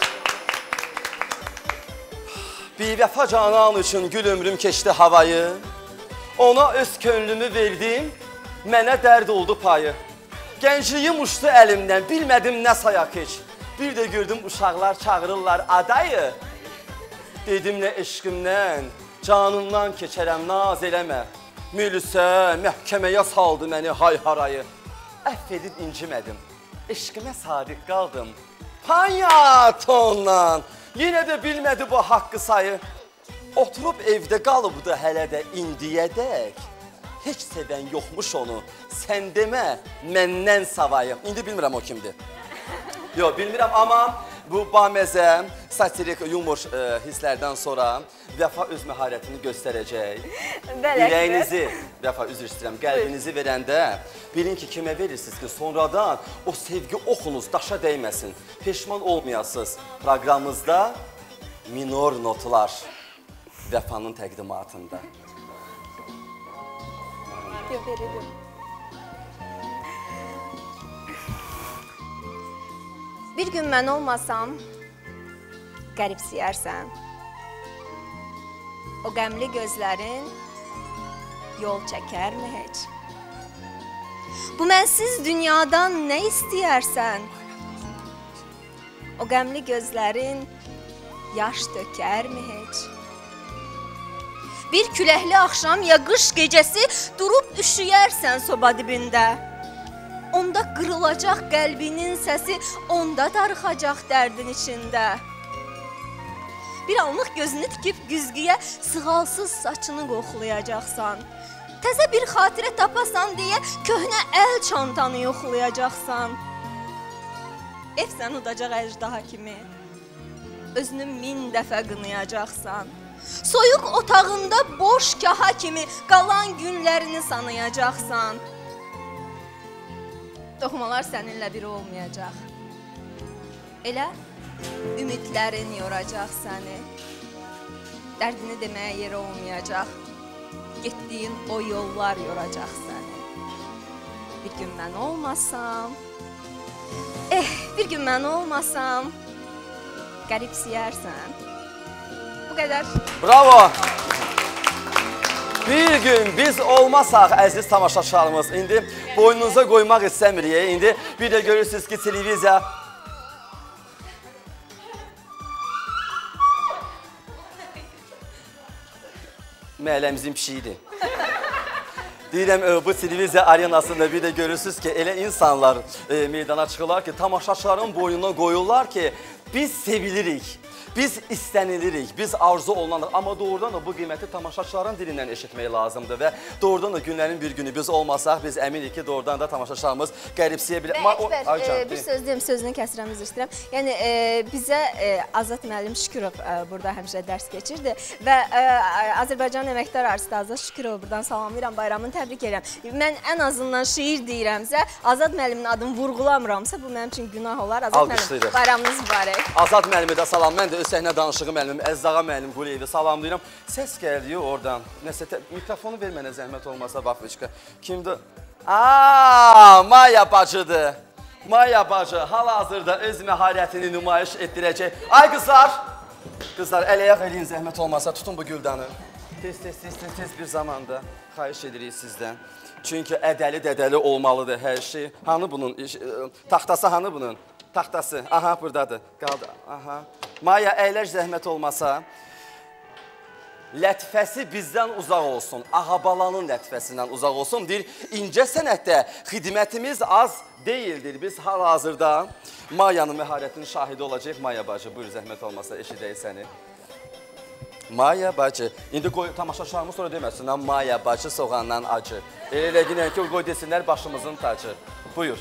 Bivəfa canan üçün gül ömrüm keçdi havayı, ona öz könlümü verdim, mənə dərd oldu payı. Gəncliyim uçdu əlimdən, bilmədim nə sayaq heç. Bir də gördüm uşaqlar çağırırlar adayı. Dedim nə eşqimdən, canından keçərəm, naz eləmə. Mülisə, məhkəməyə saldı məni hay-harayı. Əff edib incimədim, eşqimə sadiq qaldım. Panyatonla, yenə də bilmədi bu haqqı sayı. Oturub evdə qalıbdı hələ də indiyədək. Heç sevən yoxmuş onu, sən demə, məndən savayım. İndi bilmirəm o kimdir. Yox, bilmirəm, amma bu baməzə, satirik, yumor e, hisslərdən sonra Vəfa öz məharətini göstərəcək. Ürəyinizi, Vəfa üzr istəyirəm, qəlbinizi verəndə bilin ki, kimə verirsiniz ki, sonradan o sevgi oxunuz daşa dəyməsin, peşman olmayasınız. Proqramımızda minor notlar Vəfanın təqdimatında. Veririm. Bir gün mən olmasam, qəribsiyərsən. O qəmli gözlərin yol çəkərmi heç? Bu mənsiz dünyadan nə istəyərsən? O qəmli gözlərin yaş dökərmi heç? Bir küləkli axşam ya qış gecəsi durub üşüyərsən soba dibində. Onda qırılacaq qəlbinin səsi, onda darıxacaq dərdin içində. Bir anlıq gözünü tikib güzgüyə sığalsız saçını qoxlayacaqsan. Təzə bir xatirə tapasan deyə köhnə əl çantanı yoxlayacaqsan. Ev sən udacaq əjdaha kimi, özünü min dəfə qınayacaqsan. Soyuq otağında boş kaha kimi qalan günlərini sanayacaqsan. Toxumalar səninlə biri olmayacaq. Elə ümidlərin yoracaq səni. Dərdini deməyə yeri olmayacaq. Getdiyin o yollar yoracaq səni. Bir gün mən olmasam, eh, bir gün mən olmasam, qəribsiyərsən. Bu qədər. Bravo! Bir gün biz olmasaq, əziz tamaşaçılarımız, indi boynunuza qoymaq istəmirik. İndi bir də görürsünüz ki, televiziya məhəlləmizin pişiyidir. Deyirəm, bu televiziya arenasında bir də görürsünüz ki, elə insanlar e, meydana çıxırlar ki, tamaşaçıların boynuna qoyurlar ki, biz sevilirik. Biz istənilirik, biz arzu olunanıq. Amma doğrudan da bu qiyməti tamaşaçıların dilindən eşitmək lazımdır və doğrudan da günlərin bir günü biz olmasaq, biz əminik ki, doğrudan da tamaşaçılarımız qəribsiyə bilər. Və Əkbər, e, bir söz deyim, sözünü kəsirəm, üzr istəyirəm. Yəni, e, bizə e, Azad müəllim Şükürov e, burada həmişə dərs keçirdi və e, Azərbaycan əməkdar artisti Azad Şükürov buradan salamlayıram, bayramını təbrik edirəm. Mən ən azından şeir deyirəmsə, Azad müəllimin adını vurğulamıramsa, bu mənim üçün günah olar. Azad müəllim, bayramınız mübarək. Azad müəllimə də salam, mən də öz səhnə danışığı müəllimim, Əzzağa müəllim Quliyevi salamlayıram. Səs gəliyor oradan. Nəsə, mikrofonu ver mənə zəhmət olmasa, Bafriçka. Kimdir? Aaa, Maya bacıdır. Maya bacı hal-hazırda öz məharətini nümayiş etdirəcək. Ay qızlar! Qızlar, əl-ayaq eləyin zəhmət olmasa, tutun bu güldanı. Tez, tez, tez, tez, tez bir zamanda xahiş edirik sizdən. Çünki ədəli-dədəli olmalıdır hər şey. Hanı bunun, taxtası hanı bunun? Taxtası, aha buradadır, qaldı, aha. Maya, əyləş zəhmət olmasa. lətifəsi bizdən uzaq olsun, ağabalanın lətifəsindən uzaq olsun. Deyir, incə sənətdə xidmətimiz az deyildir. Biz hal-hazırda Mayanın məharətinin şahidi olacaq. Maya bacı, buyur, zəhmət olmasa eşidək səni. Maya bacı, indi qoy tamaşaçılarımız sonra deməsinlər, Maya bacı soğandan acı. Elə deyilən ki, qoy desinlər başımızın tacı. Buyur.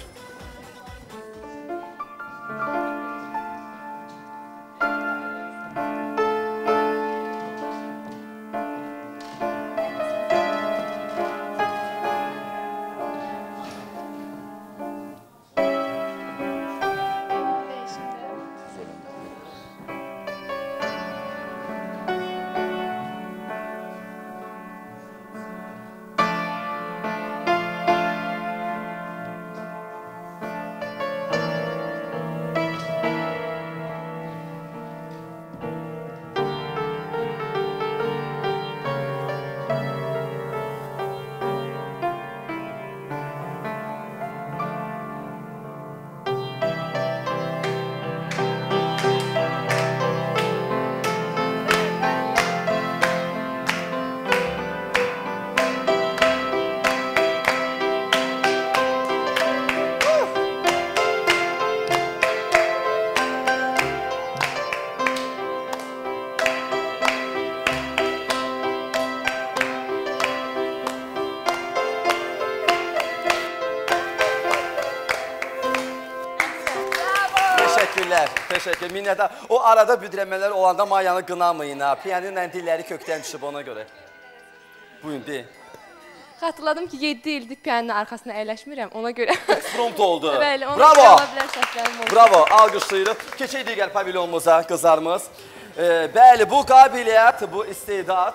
Təşəkkür, minnətlər. O arada büdrəmələr olanda Mayanı qınamayın ha. Piyaninlə dilləri kökdən düşüb ona görə. Buyurun, deyin. Xatırladım ki, yeddi ildir piyaninin arkasına əyləşmirəm, ona görə. Front oldu. Bəli, ona Bravo. görə ola bilər səhvlərim oldu. Bravo, alqışlayırıq. Keçək digər pavilyonumuza, qızlarımız. E, bəli, bu qabiliyyət, bu istedad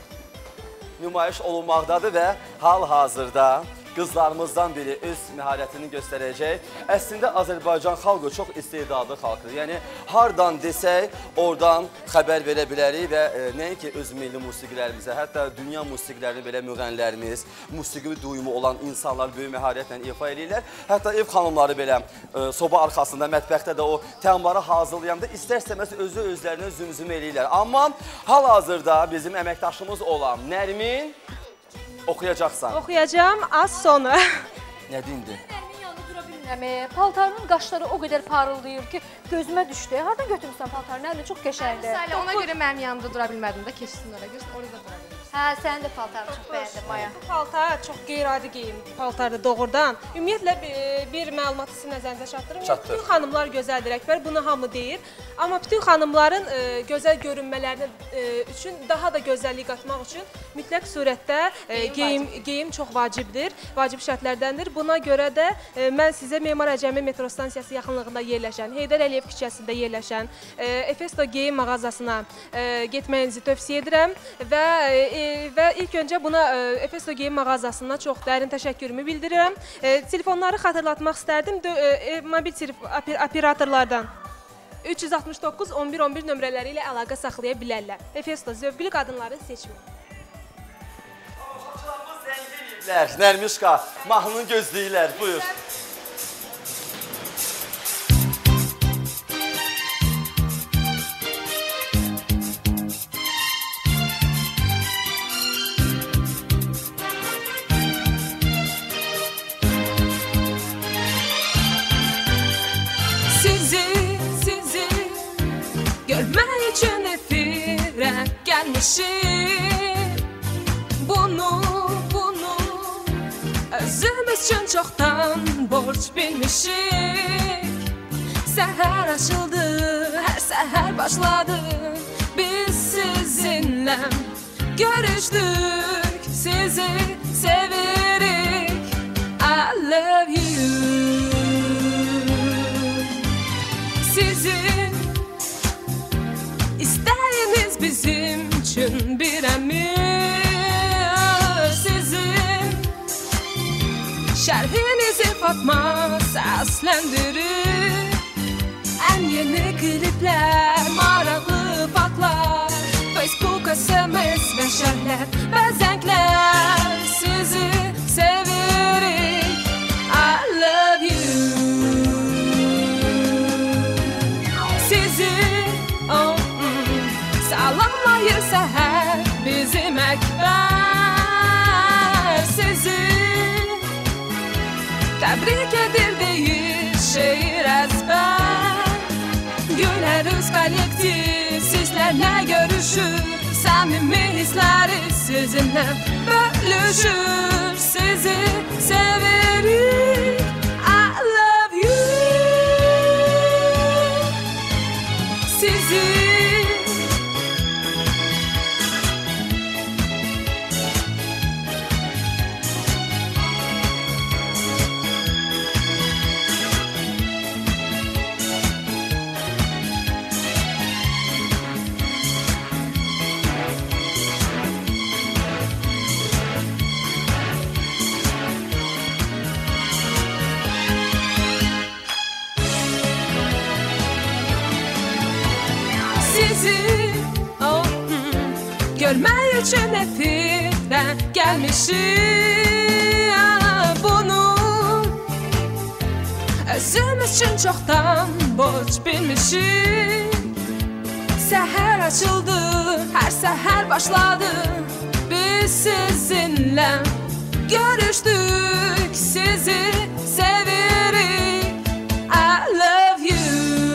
nümayiş olunmaqdadır və hal-hazırda qızlarımızdan biri öz məharətini göstərəcək. Əslində, Azərbaycan xalqı çox istedadlı xalqdır. Yəni, hardan desək, oradan xəbər verə bilərik və e, nəinki öz milli musiqilərimizə, hətta dünya musiqilərini belə müğənnilərimiz, musiqi duyumu olan insanlar böyük məharətlə ifa edirlər. Hətta ev xanımları belə e, soba arxasında, mətbəxtdə də o təamları hazırlayanda istər-istəməz özü özlərinə zümzüm eləyirlər. Amma hal-hazırda bizim əməkdaşımız olan Nərmin oxuyacaqsan. Oxuyacağam az sonra. Nədir indi? Nərmin yanında dura bilmirəm. Paltarının qaşları o qədər parıldayır ki, gözümə düşdü. Hardan götürmüsən paltarı? Nərmin, çox qəşəngdir. Məsələ, ona görə mənim yanımda dura bilmədim də, keçsin oraya, görsən, orada dura bilmirəm. Hə, sənin də paltarını çox bəyəndim, Maya. Bu paltar çox qeyri-adi geyim paltardır doğrudan. Ümumiyyətlə bir məlumatı sizin nəzərinizə çatdırım. Çatdır. Bütün xanımlar gözəldir, Əkbər, bunu hamı deyir. Amma bütün xanımların e, gözəl görünmələrini e, üçün, daha da gözəllik qatmaq üçün mütləq surətdə e, geyim, geyim çox vacibdir, vacib şərtlərdəndir. Buna görə də e, mən sizə Memar Əcəmi metro stansiyası yaxınlığında yerləşən, Heydər Əliyev küçəsində yerləşən e, Efesto geyim mağazasına e, getməyinizi tövsiyə edirəm və e, və ilk öncə buna Efesto geyim mağazasına çox dərin təşəkkürümü bildirirəm. Telefonları xatırlatmaq istərdim mobil operatorlardan. üç yüz altmış doqquz on bir on bir nömrələri ilə əlaqə saxlaya bilərlər. Efesto zövqlü qadınların seçimi. Nərmişqa, mahnını gözləyirlər, buyur. Görmək üçün efirə gəlmişik. Bunu, bunu özümüz üçün çoxdan borc bilmişik. Səhər açıldı, hər səhər başladı. Biz sizinlə görüşdük, sizi sevirik. I love you. Sizin İstəyiniz bizim üçün bir əmir. Sizin şərhinizi Fatma səsləndirir. Ən yeni kliplər, maraqlı faktlar, Facebook, S M S və şərhlər və zənglər. Sizi sevirik. I love you. Sizi oh, salamlayır səhər bizim Əkbər sizi təbrik edir deyir şeir əzbər. Gülərüz kollektiv sizlərlə görüşür, səmimi hissləri sizinlə bölüşür. Sizi sevirik, I love you. Sizi oh, hmm, görmək üçün efirdən gəlmişik bunu. Özüm üçün çoxdan borc bilmişik. Səhər açıldı, hər səhər başladı. Biz sizinlə görüşdük, sizi sevirik, I love you.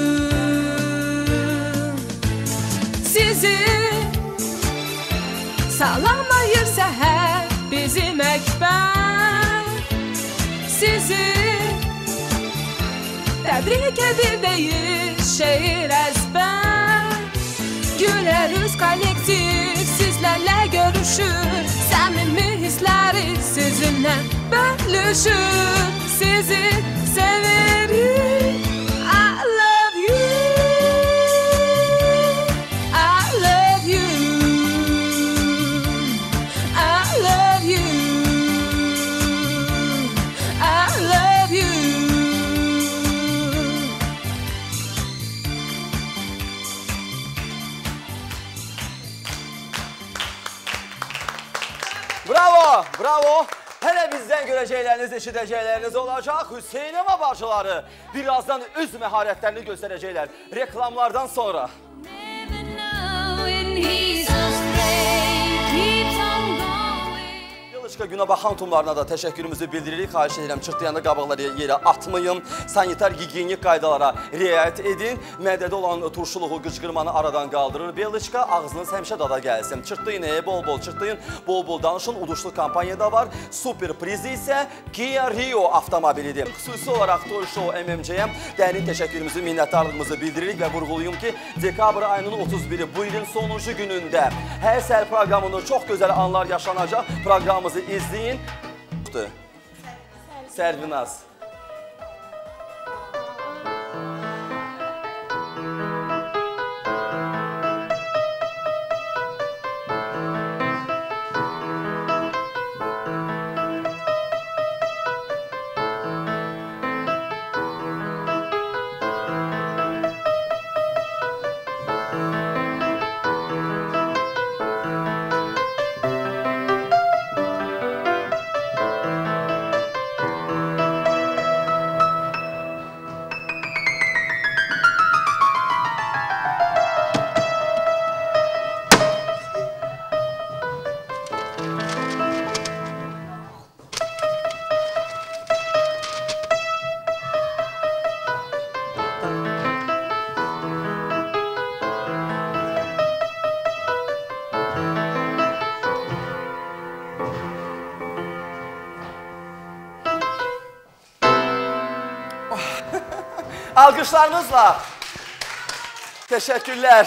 Sizi salamlayır səhər bizim Əkbər. Sizi təbrik edir deyir şeir əzbər. Gülərüz kollektiv sizlərlə görüşür, səmimi hissləri sizinlə bölüşür. Sizi sevirik, I love you. Bravo, bravo. Hələ bizdən görəcəkləriniz, eşidəcəkləriniz olacaq. Hüseynova bacıları birazdan öz məharətlərini göstərəcəklər. Reklamlardan sonra. Yılışqa günə baxan tumlarına da təşəkkürümüzü bildiririk. Xahiş edirəm, çırtlayanda qabaqları yerə atmayın. Sanitar gigiyenik qaydalara riayət edin. Mədədə olan turşuluğu, qıcqırmanı aradan qaldırır. Belışqa ağzınız həmişə dada gəlsin. Çırtlayın, bol-bol çırtlayın, bol-bol danışın. Uduşlu kampaniyada var. Super prizi isə Kia Rio avtomobilidir. Xüsusi olaraq Toy Show M M C-yə dərin təşəkkürümüzü, minnətdarlığımızı bildiririk və vurğuluyum ki, dekabr ayının otuz biri bu ilin sonuncu günündə hər səhər proqramında çox gözəl anlar yaşanacaq. Proqramımızı izləyin. Sərvinaz. Alqışlarınızla. Təşəkkürlər.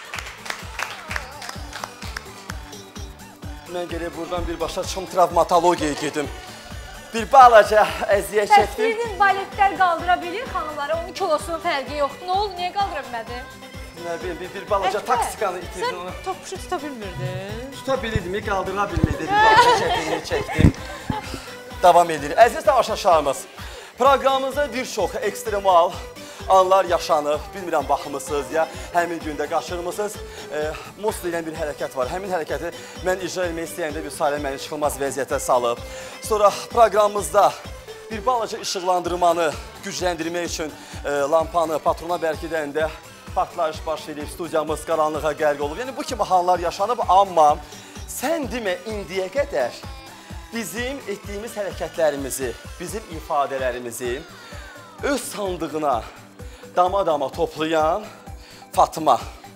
Mən gələk buradan birbaşa çıxım travmatologiyaya gedim. Bir balaca əziyyət çəkdim. Təsvirin baletlər qaldıra bilir xanımları, onun kilosunun fərqi yoxdur. Nə oldu, niyə qaldıra bilmədi? Nə bileyim, bir, bir balaca taksikanı itirdim onu. Sən topuşu tuta bilmirdin. Tuta bilirdim, qaldıra bilmirdim. Bir balaca çəkdim, çəkdim. Davam edir. Əziz tamaşaçılarımız, proqramımızda bir çox ekstremal anlar yaşanıb, bilmirəm baxmısınız ya, həmin gündə qaçırmısınız. E, Mosli ilə bir hərəkət var. Həmin hərəkəti mən icra etmək istəyəndə bir sahilə məni çıxılmaz vəziyyətə salıb. Sonra proqramımızda bir balaca işıqlandırmanı gücləndirmək üçün e, lampanı patrona bərkidəndə partlayış baş verib, studiyamız qaranlığa qərq olub. Yəni bu kimi hallar yaşanıb, amma sən demə indiyə qədər bizim etdiyimiz hərəkətlərimizi, bizim ifadələrimizi öz sandığına dama-dama toplayan Fatma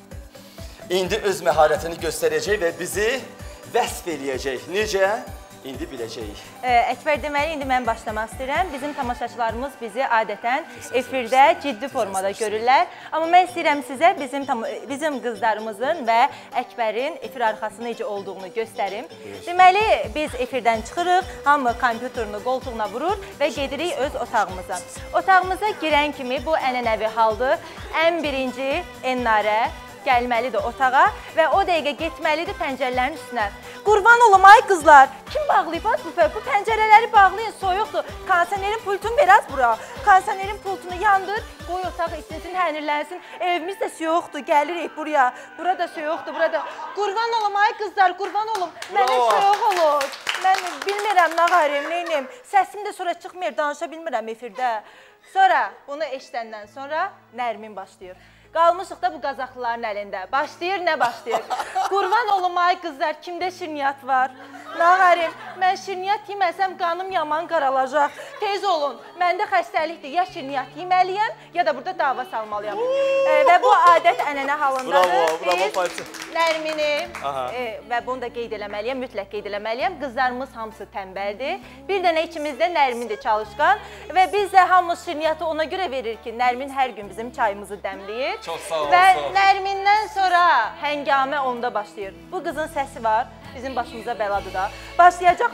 indi öz məharətini göstərəcək və bizi vəsf eləyəcək. Necə? İndi biləcəyik. Əkbər, deməli, indi mən başlamaq istəyirəm. Bizim tamaşaçılarımız bizi adətən efirdə ciddi formada görürlər. Amma mən istəyirəm sizə bizim, bizim qızlarımızın və Əkbərin efir arxası necə olduğunu göstərim. Deməli, biz efirdən çıxırıq, hamı kompüterini qoltuğuna vurur və gedirik öz otağımıza. Otağımıza girən kimi bu ənənəvi haldır. Ən birinci Ennarə gəlməlidir otağa və o dəqiqə getməlidir pəncərələrin üstünə. Qurban olum, ay qızlar, kim bağlayıb bu, bu pəncərələri bağlayın, soyuqdur. Kondisionerin pultunu biraz bura. Kondisionerin pultunu yandır, qoy otaq isinsin, hənirlənsin. Evimiz də soyuqdur, gəlirik buraya. Burada soyuqdur, burada. Qurban olum, ay qızlar, qurban olum. Mənə soyuq olur. Mən bilmirəm, nə qarim, neyniyim. Səsim də sonra çıxmır, danışa bilmirəm efirdə. Sonra, bunu eşidəndən sonra Nərmin başlayır. Qalmışıq da bu Qazaxlıların əlində. Başlayır, nə başlayır? Qurban olum, ay qızlar, kimdə şirniyyat var? Nağarim, mən şirniyyat yeməsəm qanım yaman qaralacaq. Tez olun, məndə xəstəlikdir. Ya şirniyyat yeməliyəm, ya da burada dava salmalıyam. E, və bu adət ənənə halındadır. Bravo, bravo, Fatih. Nərmini e, və bunu da qeyd eləməliyəm, mütləq qeyd eləməliyəm. Qızlarımız hamısı tənbəldir. Bir dənə içimizdə Nərmindir çalışqan. Və biz də hamımız şirniyyatı ona görə verir ki, Nərmin hər gün bizim çayımızı dəmləyir. Çox sağ ol. Və Nərmindən sonra həngamə onda başlayır. Bu qızın səsi var, bizim başımıza bəladır da. Başlayacaq,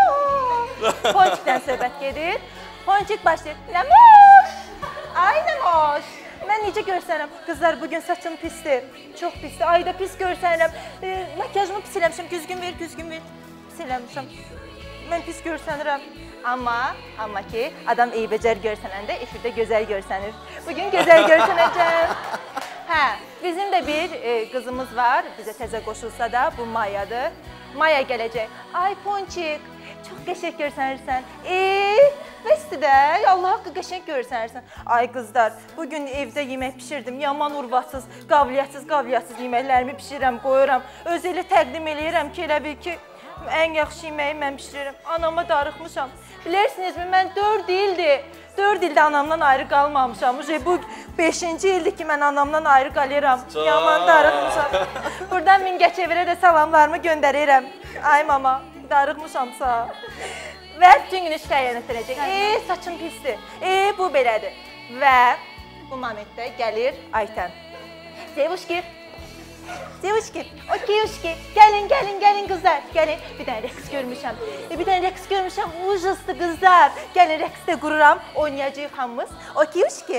Ponçikdən söhbət gedir. Ponçik başlayır, Nəmoş, ay Nəmoş. Mən necə görsənirəm, qızlar bugün saçım pisdir, çox pisdir, ayda pis görsənirəm. E, makyajımı pis eləmişəm, güzgün ver, güzgün ver, pis eləmişəm. Mən pis görsənirəm. Amma, amma ki, adam eybəcər görsənəndə efirdə gözəl görsənir. Bugün gözəl görsənəcəm. Hə, bizim də bir e, qızımız var, bizə təzə qoşulsa da, bu Mayadır. Maya gələcək. Ay Ponçik, çox qəşəng görsənirsən. Eee, bəsdir də, Allah haqqı qəşəng görsənirsən. Ay qızlar, bugün evdə yemək pişirdim, yaman urvatsız, qabiliyyətsiz, qabiliyyətsiz yeməklərimi pişirirəm, qoyuram. Öz elə təqdim eləyirəm ki, elə bil ki, ən yaxşı yeməyi mən pişirirəm. Anama darıxmışam. Bilirsinizmi, mən dörd ildir, dörd ildə anamdan ayrı qalmamışam. Bu beşinci ildir ki, mən anamdan ayrı qalıram. Yaman darıxmışam. Buradan Mingəçevirə də salamlarımı göndərirəm. Ay mama, darıxmışamsa. Və bütün gün işləyən etdirəcək. Eee, saçım pisdir. Eee, bu belədir. Və bu momentdə gəlir Aytən. Sevuşki. Sevuşki, okeyuşki, gəlin, gəlin, gəlin qızlar, gəlin. Bir dənə rəqs görmüşəm, bir dənə rəqs görmüşəm, ujaslı qızlar. Gəlin, rəqsdə qururam, oynayacaq hamımız. Okeyuşki,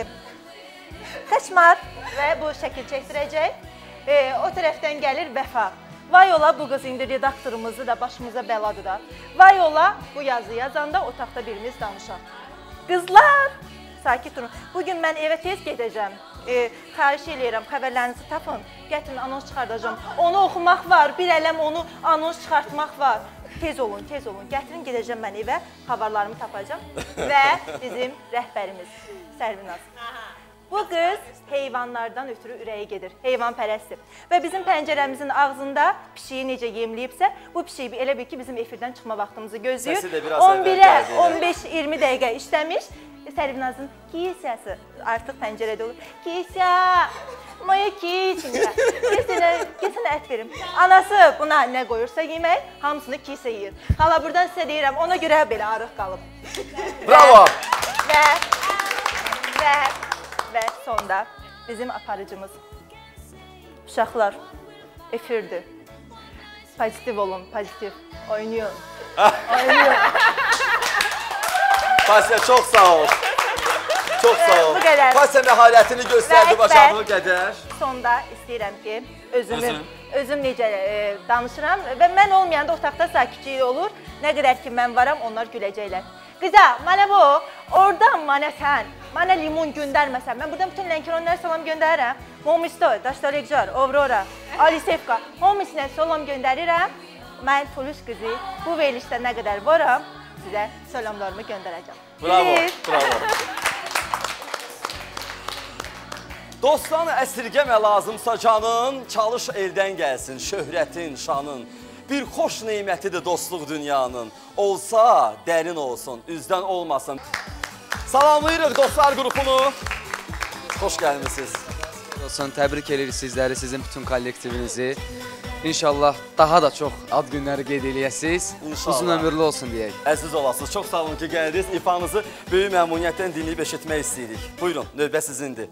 Kaşmar və bu şəkil çəkdirəcək. E, o tərəfdən gəlir Vəfa. Vay ola, bu qız indi redaktorumuzu da başımıza bəladır da. Vay ola, bu yazı yazanda otaqda birimiz danışaq. Qızlar, sakit durun. Bugün mən evə tez gedəcəm. E, xahiş eləyirəm, xəbərlərinizi tapın, gətirin, anons çıxardacağım. Onu oxumaq var, bir ələm onu anons çıxartmaq var. Tez olun, tez olun, gətirin, gedəcəm mən evə, xabarlarımı tapacağım. Və bizim rəhbərimiz, Sərvinaz. Bu qız heyvanlardan ötürü ürəyi gedir, heyvanpərəstdir. Və bizim pəncərəmizin ağzında pişiyi necə yemləyibsə, bu pişiyi elə bil ki, bizim efirdən çıxma vaxtımızı gözləyir. on birə on beş iyirmi dəqiqə işləmiş. Sərvinazın kisiyası artıq pəncərədə olur. Kisiya, maya kisiya. Kesinə ət verim. Anası buna nə qoyursa yemək, hamısını kisiya yiyir. Hala buradan sizə deyirəm, ona görə belə arıq qalıb. Bravo! Və, və, və sonda bizim aparıcımız. Uşaqlar, efirdir. Pozitiv olun, pozitiv. Oynayın. Oynayın. Fasilə, çox sağ ol. Çox sağ ol. Bu qədər. Fasilə məharətini göstərdi bacardığı qədər. Sonda istəyirəm ki, özümü, özüm necə e, danışıram və mən olmayanda otaqda sakitçilik olur. Nə qədər ki, mən varam, onlar güləcəklər. Qıza, mənə bu, oradan mənə sən, mənə limon göndərməsən, mən buradan bütün Lənkəranlara salam göndərirəm. Momisto, Daşdalegjar, Aurora, Alisevka, Homisinə salam göndərirəm. Mən polis qızı bu verilişdə nə qədər varam, sizə salamlarımı göndərəcəm. Bravo, bravo. Dostlarını əsirgəmə lazımsa canın, çalış eldən gəlsin, şöhrətin, şanın. Bir xoş neymətidir dostluq dünyanın. Olsa dərin olsun, üzdən olmasın. Salamlayırıq dostlar qrupunu. Xoş gəlmişsiniz. Olsun, təbrik edirik sizləri, sizin bütün kollektivinizi. İnşallah daha da çox ad günləri qeyd eləyəsiniz. Uzun ömürlü olsun deyək. Əziz olasınız, çox sağ olun ki, gəldiniz. İfanızı böyük məmnuniyyətdən dinləyib eşitmək istəyirik. Buyurun, növbə sizindir.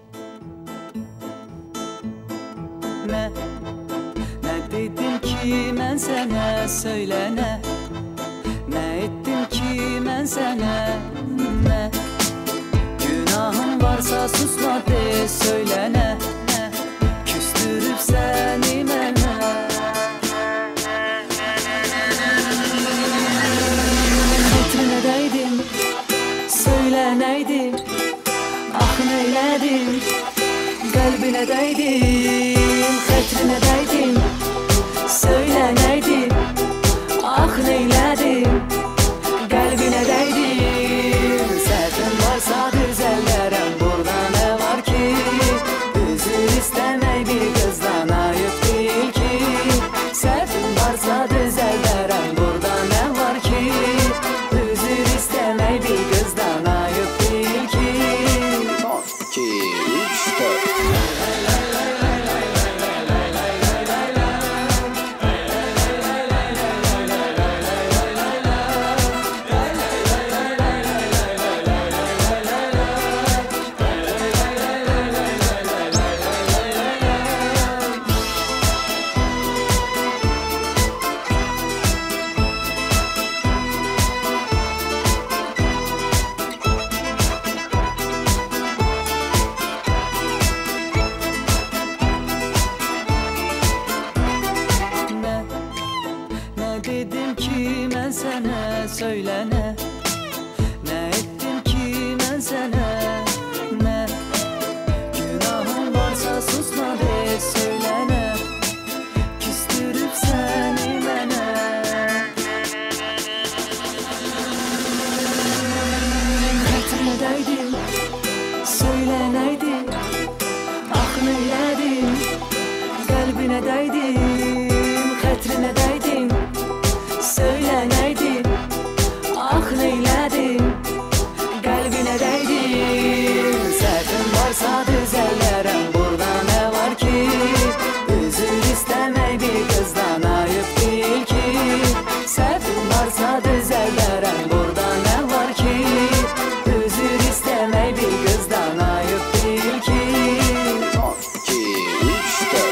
Nə, nə dedim ki, mən sənə söylənə, nə etdim ki, mən sənə, nə, günahım varsa susma de, söylənə, nə, küstürüb səni mənə. Xətrinə dəydim, söylənəydim, ah neylədim, qəlbinə dəydim, xətrinə dəydim, söylənəydim, ah neylədim, qəlbinə dəydim. Səhvim varsa düzələrəm, burada nə var ki, üzür istəmək bir qızdan ayıb deyil ki. Səhvim varsa düzələrəm, burada nə var ki, üzür istəmək bir qızdan ayıb deyil ki. iki, üç, dörd. Söylənə, nə etdim ki, mən sənə, nə, günahım varsa susma de, söylənə, küstürüb səni mənə. Xətrinə dəydim, söylənəydim, ah neylədim, qəlbinə dəydim, xətrinə dəydim, söylənəydim, ah neylədim, qəlbinə dəydim. Səhvim varsa düzələrəm, burada nə var ki, üzür istəmək bir qızdan ayıb deyil ki. Səhvim varsa düzələrəm, burada nə var ki, üzür istəmək bir qızdan ayıb deyil ki. iki, üç, dörd.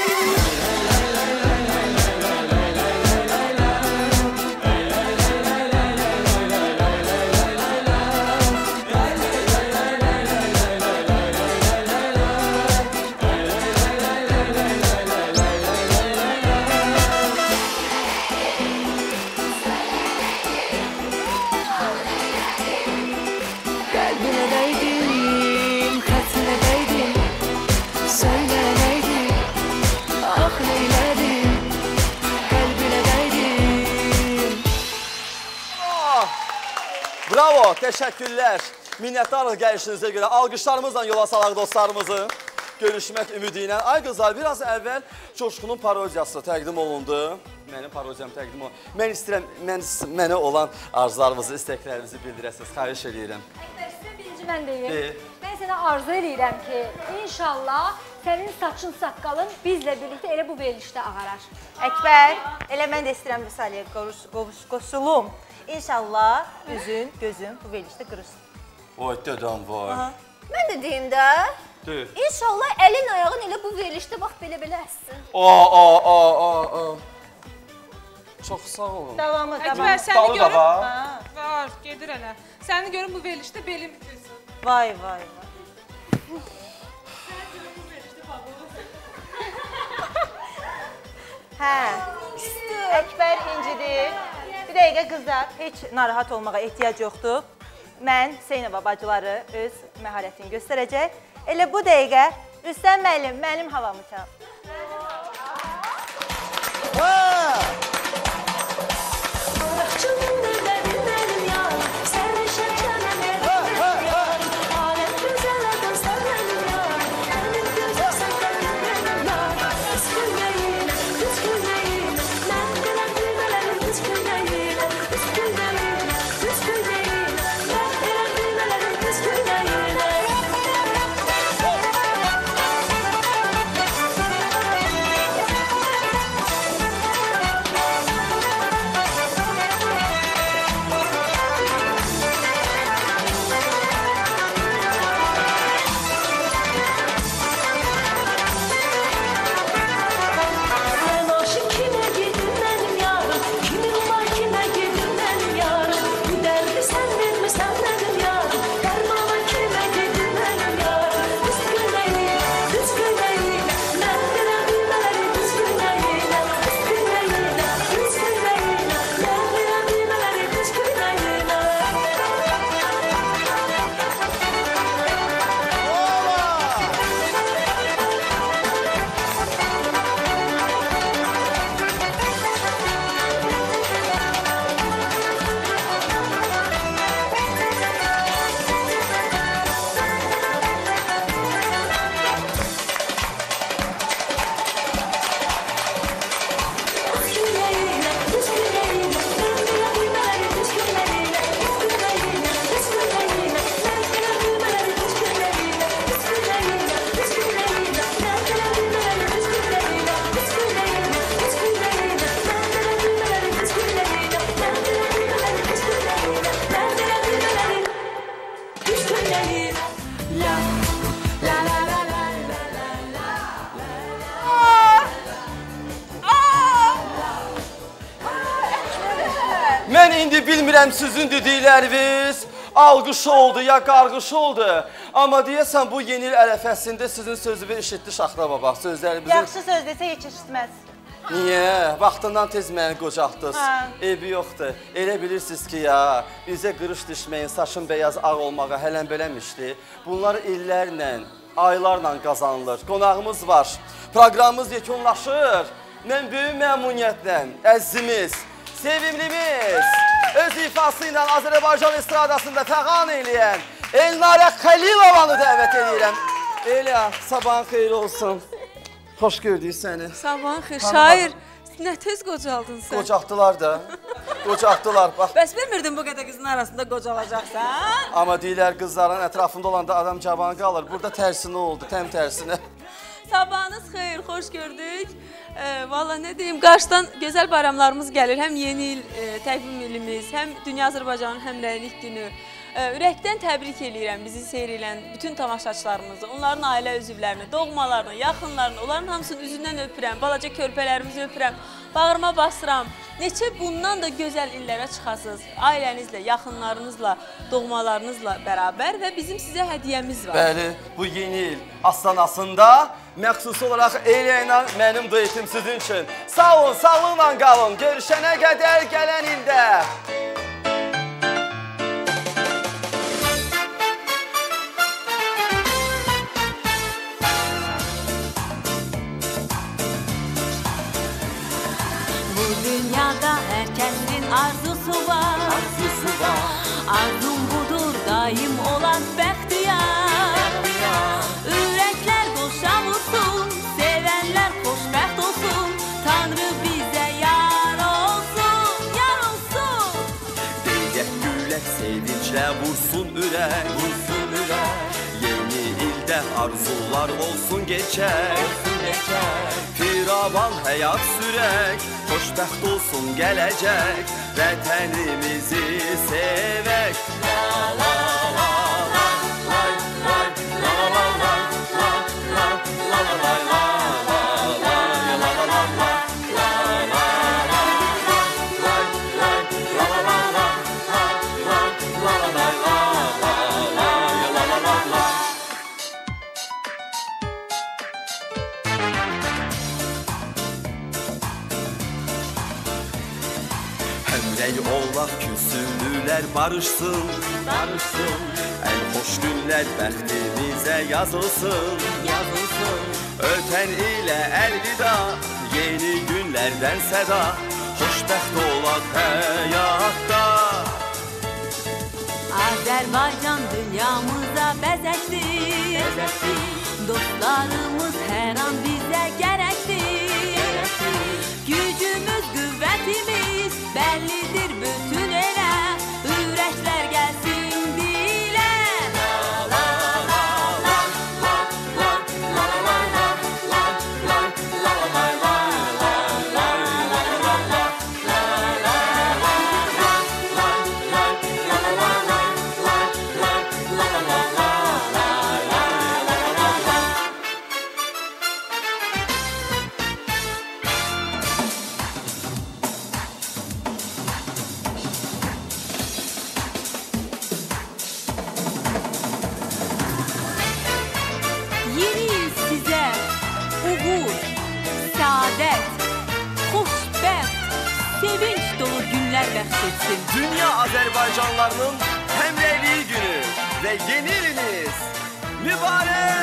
Bravo, təşəkkürlər. Minnətdarıq gəlişinizə görə. Alqışlarımızla yola salaq dostlarımızı. Görüşmək ümidi ilə. Ay qızlar, biraz əvvəl Coşqunun parodiyası təqdim olundu. Mənim parodiyam təqdim olundu. Mən istəyirəm, mən, mənə olan arzularınızı, istəklərinizi bildirəsiniz. Xahiş edirəm. Əkbər, sizə birinci mən deyim. Mən sənə arzu edirəm ki, inşallah sənin saçın, saqqalın bizlə birlikdə elə bu verilişdə ağarar. Əkbər, elə mən də istəyirəm Vüsaliyə qoşulum. İnşallah üzün, gözün bu verilişdə qırışsın. Oy, dədəm var. Mən də deyim də. Deyim. İnşallah əlin ayağın elə bu verilişdə bax belə-belə əssin. Aa, aa, aa, aa. Çox sağ olun. Davamı, davamı. Əkbər, səni görüm. Var, gedir elə. Səni görüm bu verilişdə belin bitirsin. Vay, vay, vay. Hə, Əkbər incidir. Bir dəqiqə qızlar, heç narahat olmağa ehtiyac yoxdur. Mən Zeynəba bacıları öz məharətini göstərəcək. Elə bu dəqiqə Rüstəm müəllim mənim havamı çal. indi bilmirəm sizin dedikləriniz alqış oldu ya qarqış oldu. Amma deyəsən bu yeni il ərəfəsində sizin sözünü eşitdi Şaxta baba. Sözlərimizi... Yaxşı söz desə heç eşitməz. Niyə? Vaxtından tez məni qocaqdınız. Eybi yoxdur. Elə bilirsiniz ki ya, bizə qırış düşməyin, saçın beyaz ağ olmağa hələn beləmişdi. Bunlar illərlə, aylarla qazanılır. Qonağımız var. Proqramımız yekunlaşır. Mən böyük məmnuniyyətlə əzizimiz, sevimlimiz, öz ifası ilə Azərbaycan estradasında fəğan eləyən Elnarə Xəlilovanı dəvət edirəm. Elə, sabahın xeyir olsun. Xoş gördük səni. Sabahın xeyir. Şair, nə tez qocaldın sən? Qocaqdılar da. Qocaqdılar, bax. Bəs bilmirdin bu qədər qızın arasında qocalacaqsan? Amma deyirlər qızların ətrafında olanda adam cavan qalır. Burada tərsinə oldu, təm tərsinə. Sabahınız xeyir, xoş gördük. E, Valla nə deyim, qarşıdan gözəl bayramlarımız gəlir. Həm yeni il e, təqvim ilimiz, həm Dünya Azərbaycanın həmrəylik günü. E, ürəkdən təbrik eləyirəm bizi seyr edən bütün tamaşaçılarımızı, onların ailə üzvlərini, doğmalarını, yaxınlarını, onların hamısının üzündən öpürəm, balaca körpələrimizi öpürəm, bağırma basıram. Neçə bundan da gözəl illərə çıxasınız, ailənizlə, yaxınlarınızla, doğmalarınızla bərabər və bizim sizə hədiyyəmiz var. Bəli, bu yeni il astanasında məxsus olaraq eləyənə mənim duetim sizin üçün. Sağ olun, sağlıqla qalın, görüşənə qədər gələn ildə. Dünyada herkesin arzusu var, arzusu var. Arzum budur daim olan bəxtiyar. Ürəklər qoşa vursun, sevənlər xoşbəxt olsun. Tanrı bizə yar olsun, yar olsun. Deyək gülək sevinclə vursun ürək, vursun ürək. Yeni ildə arzular olsun geçək, olsun geçək. Firavan həyat sürək, xoşbəxt olsun gələcək, vətənimizi sevək. La la la la lay lay la la la la la la la la la la Həmrəy olaq küsülülər barışsın, barışsın. Ən xoş günlər bəxtimizə yazılsın, yazılsın. Ötən ilə əlvida, yeni günlərdən səda. Xoşbəxt olaq həyatda. Azərbaycan dünyamıza bəzəkdir, bəzəkdir. Dostlarımız hər an bizə gərəkdir, gücümüz, qüvvətimiz bəllidir bütün elə, ürəklər gəlsin dilə. La la la la la la la la la la la la la la Dünya Azərbaycanlarının həmrəyliyi günü və yeni iliniz mübarək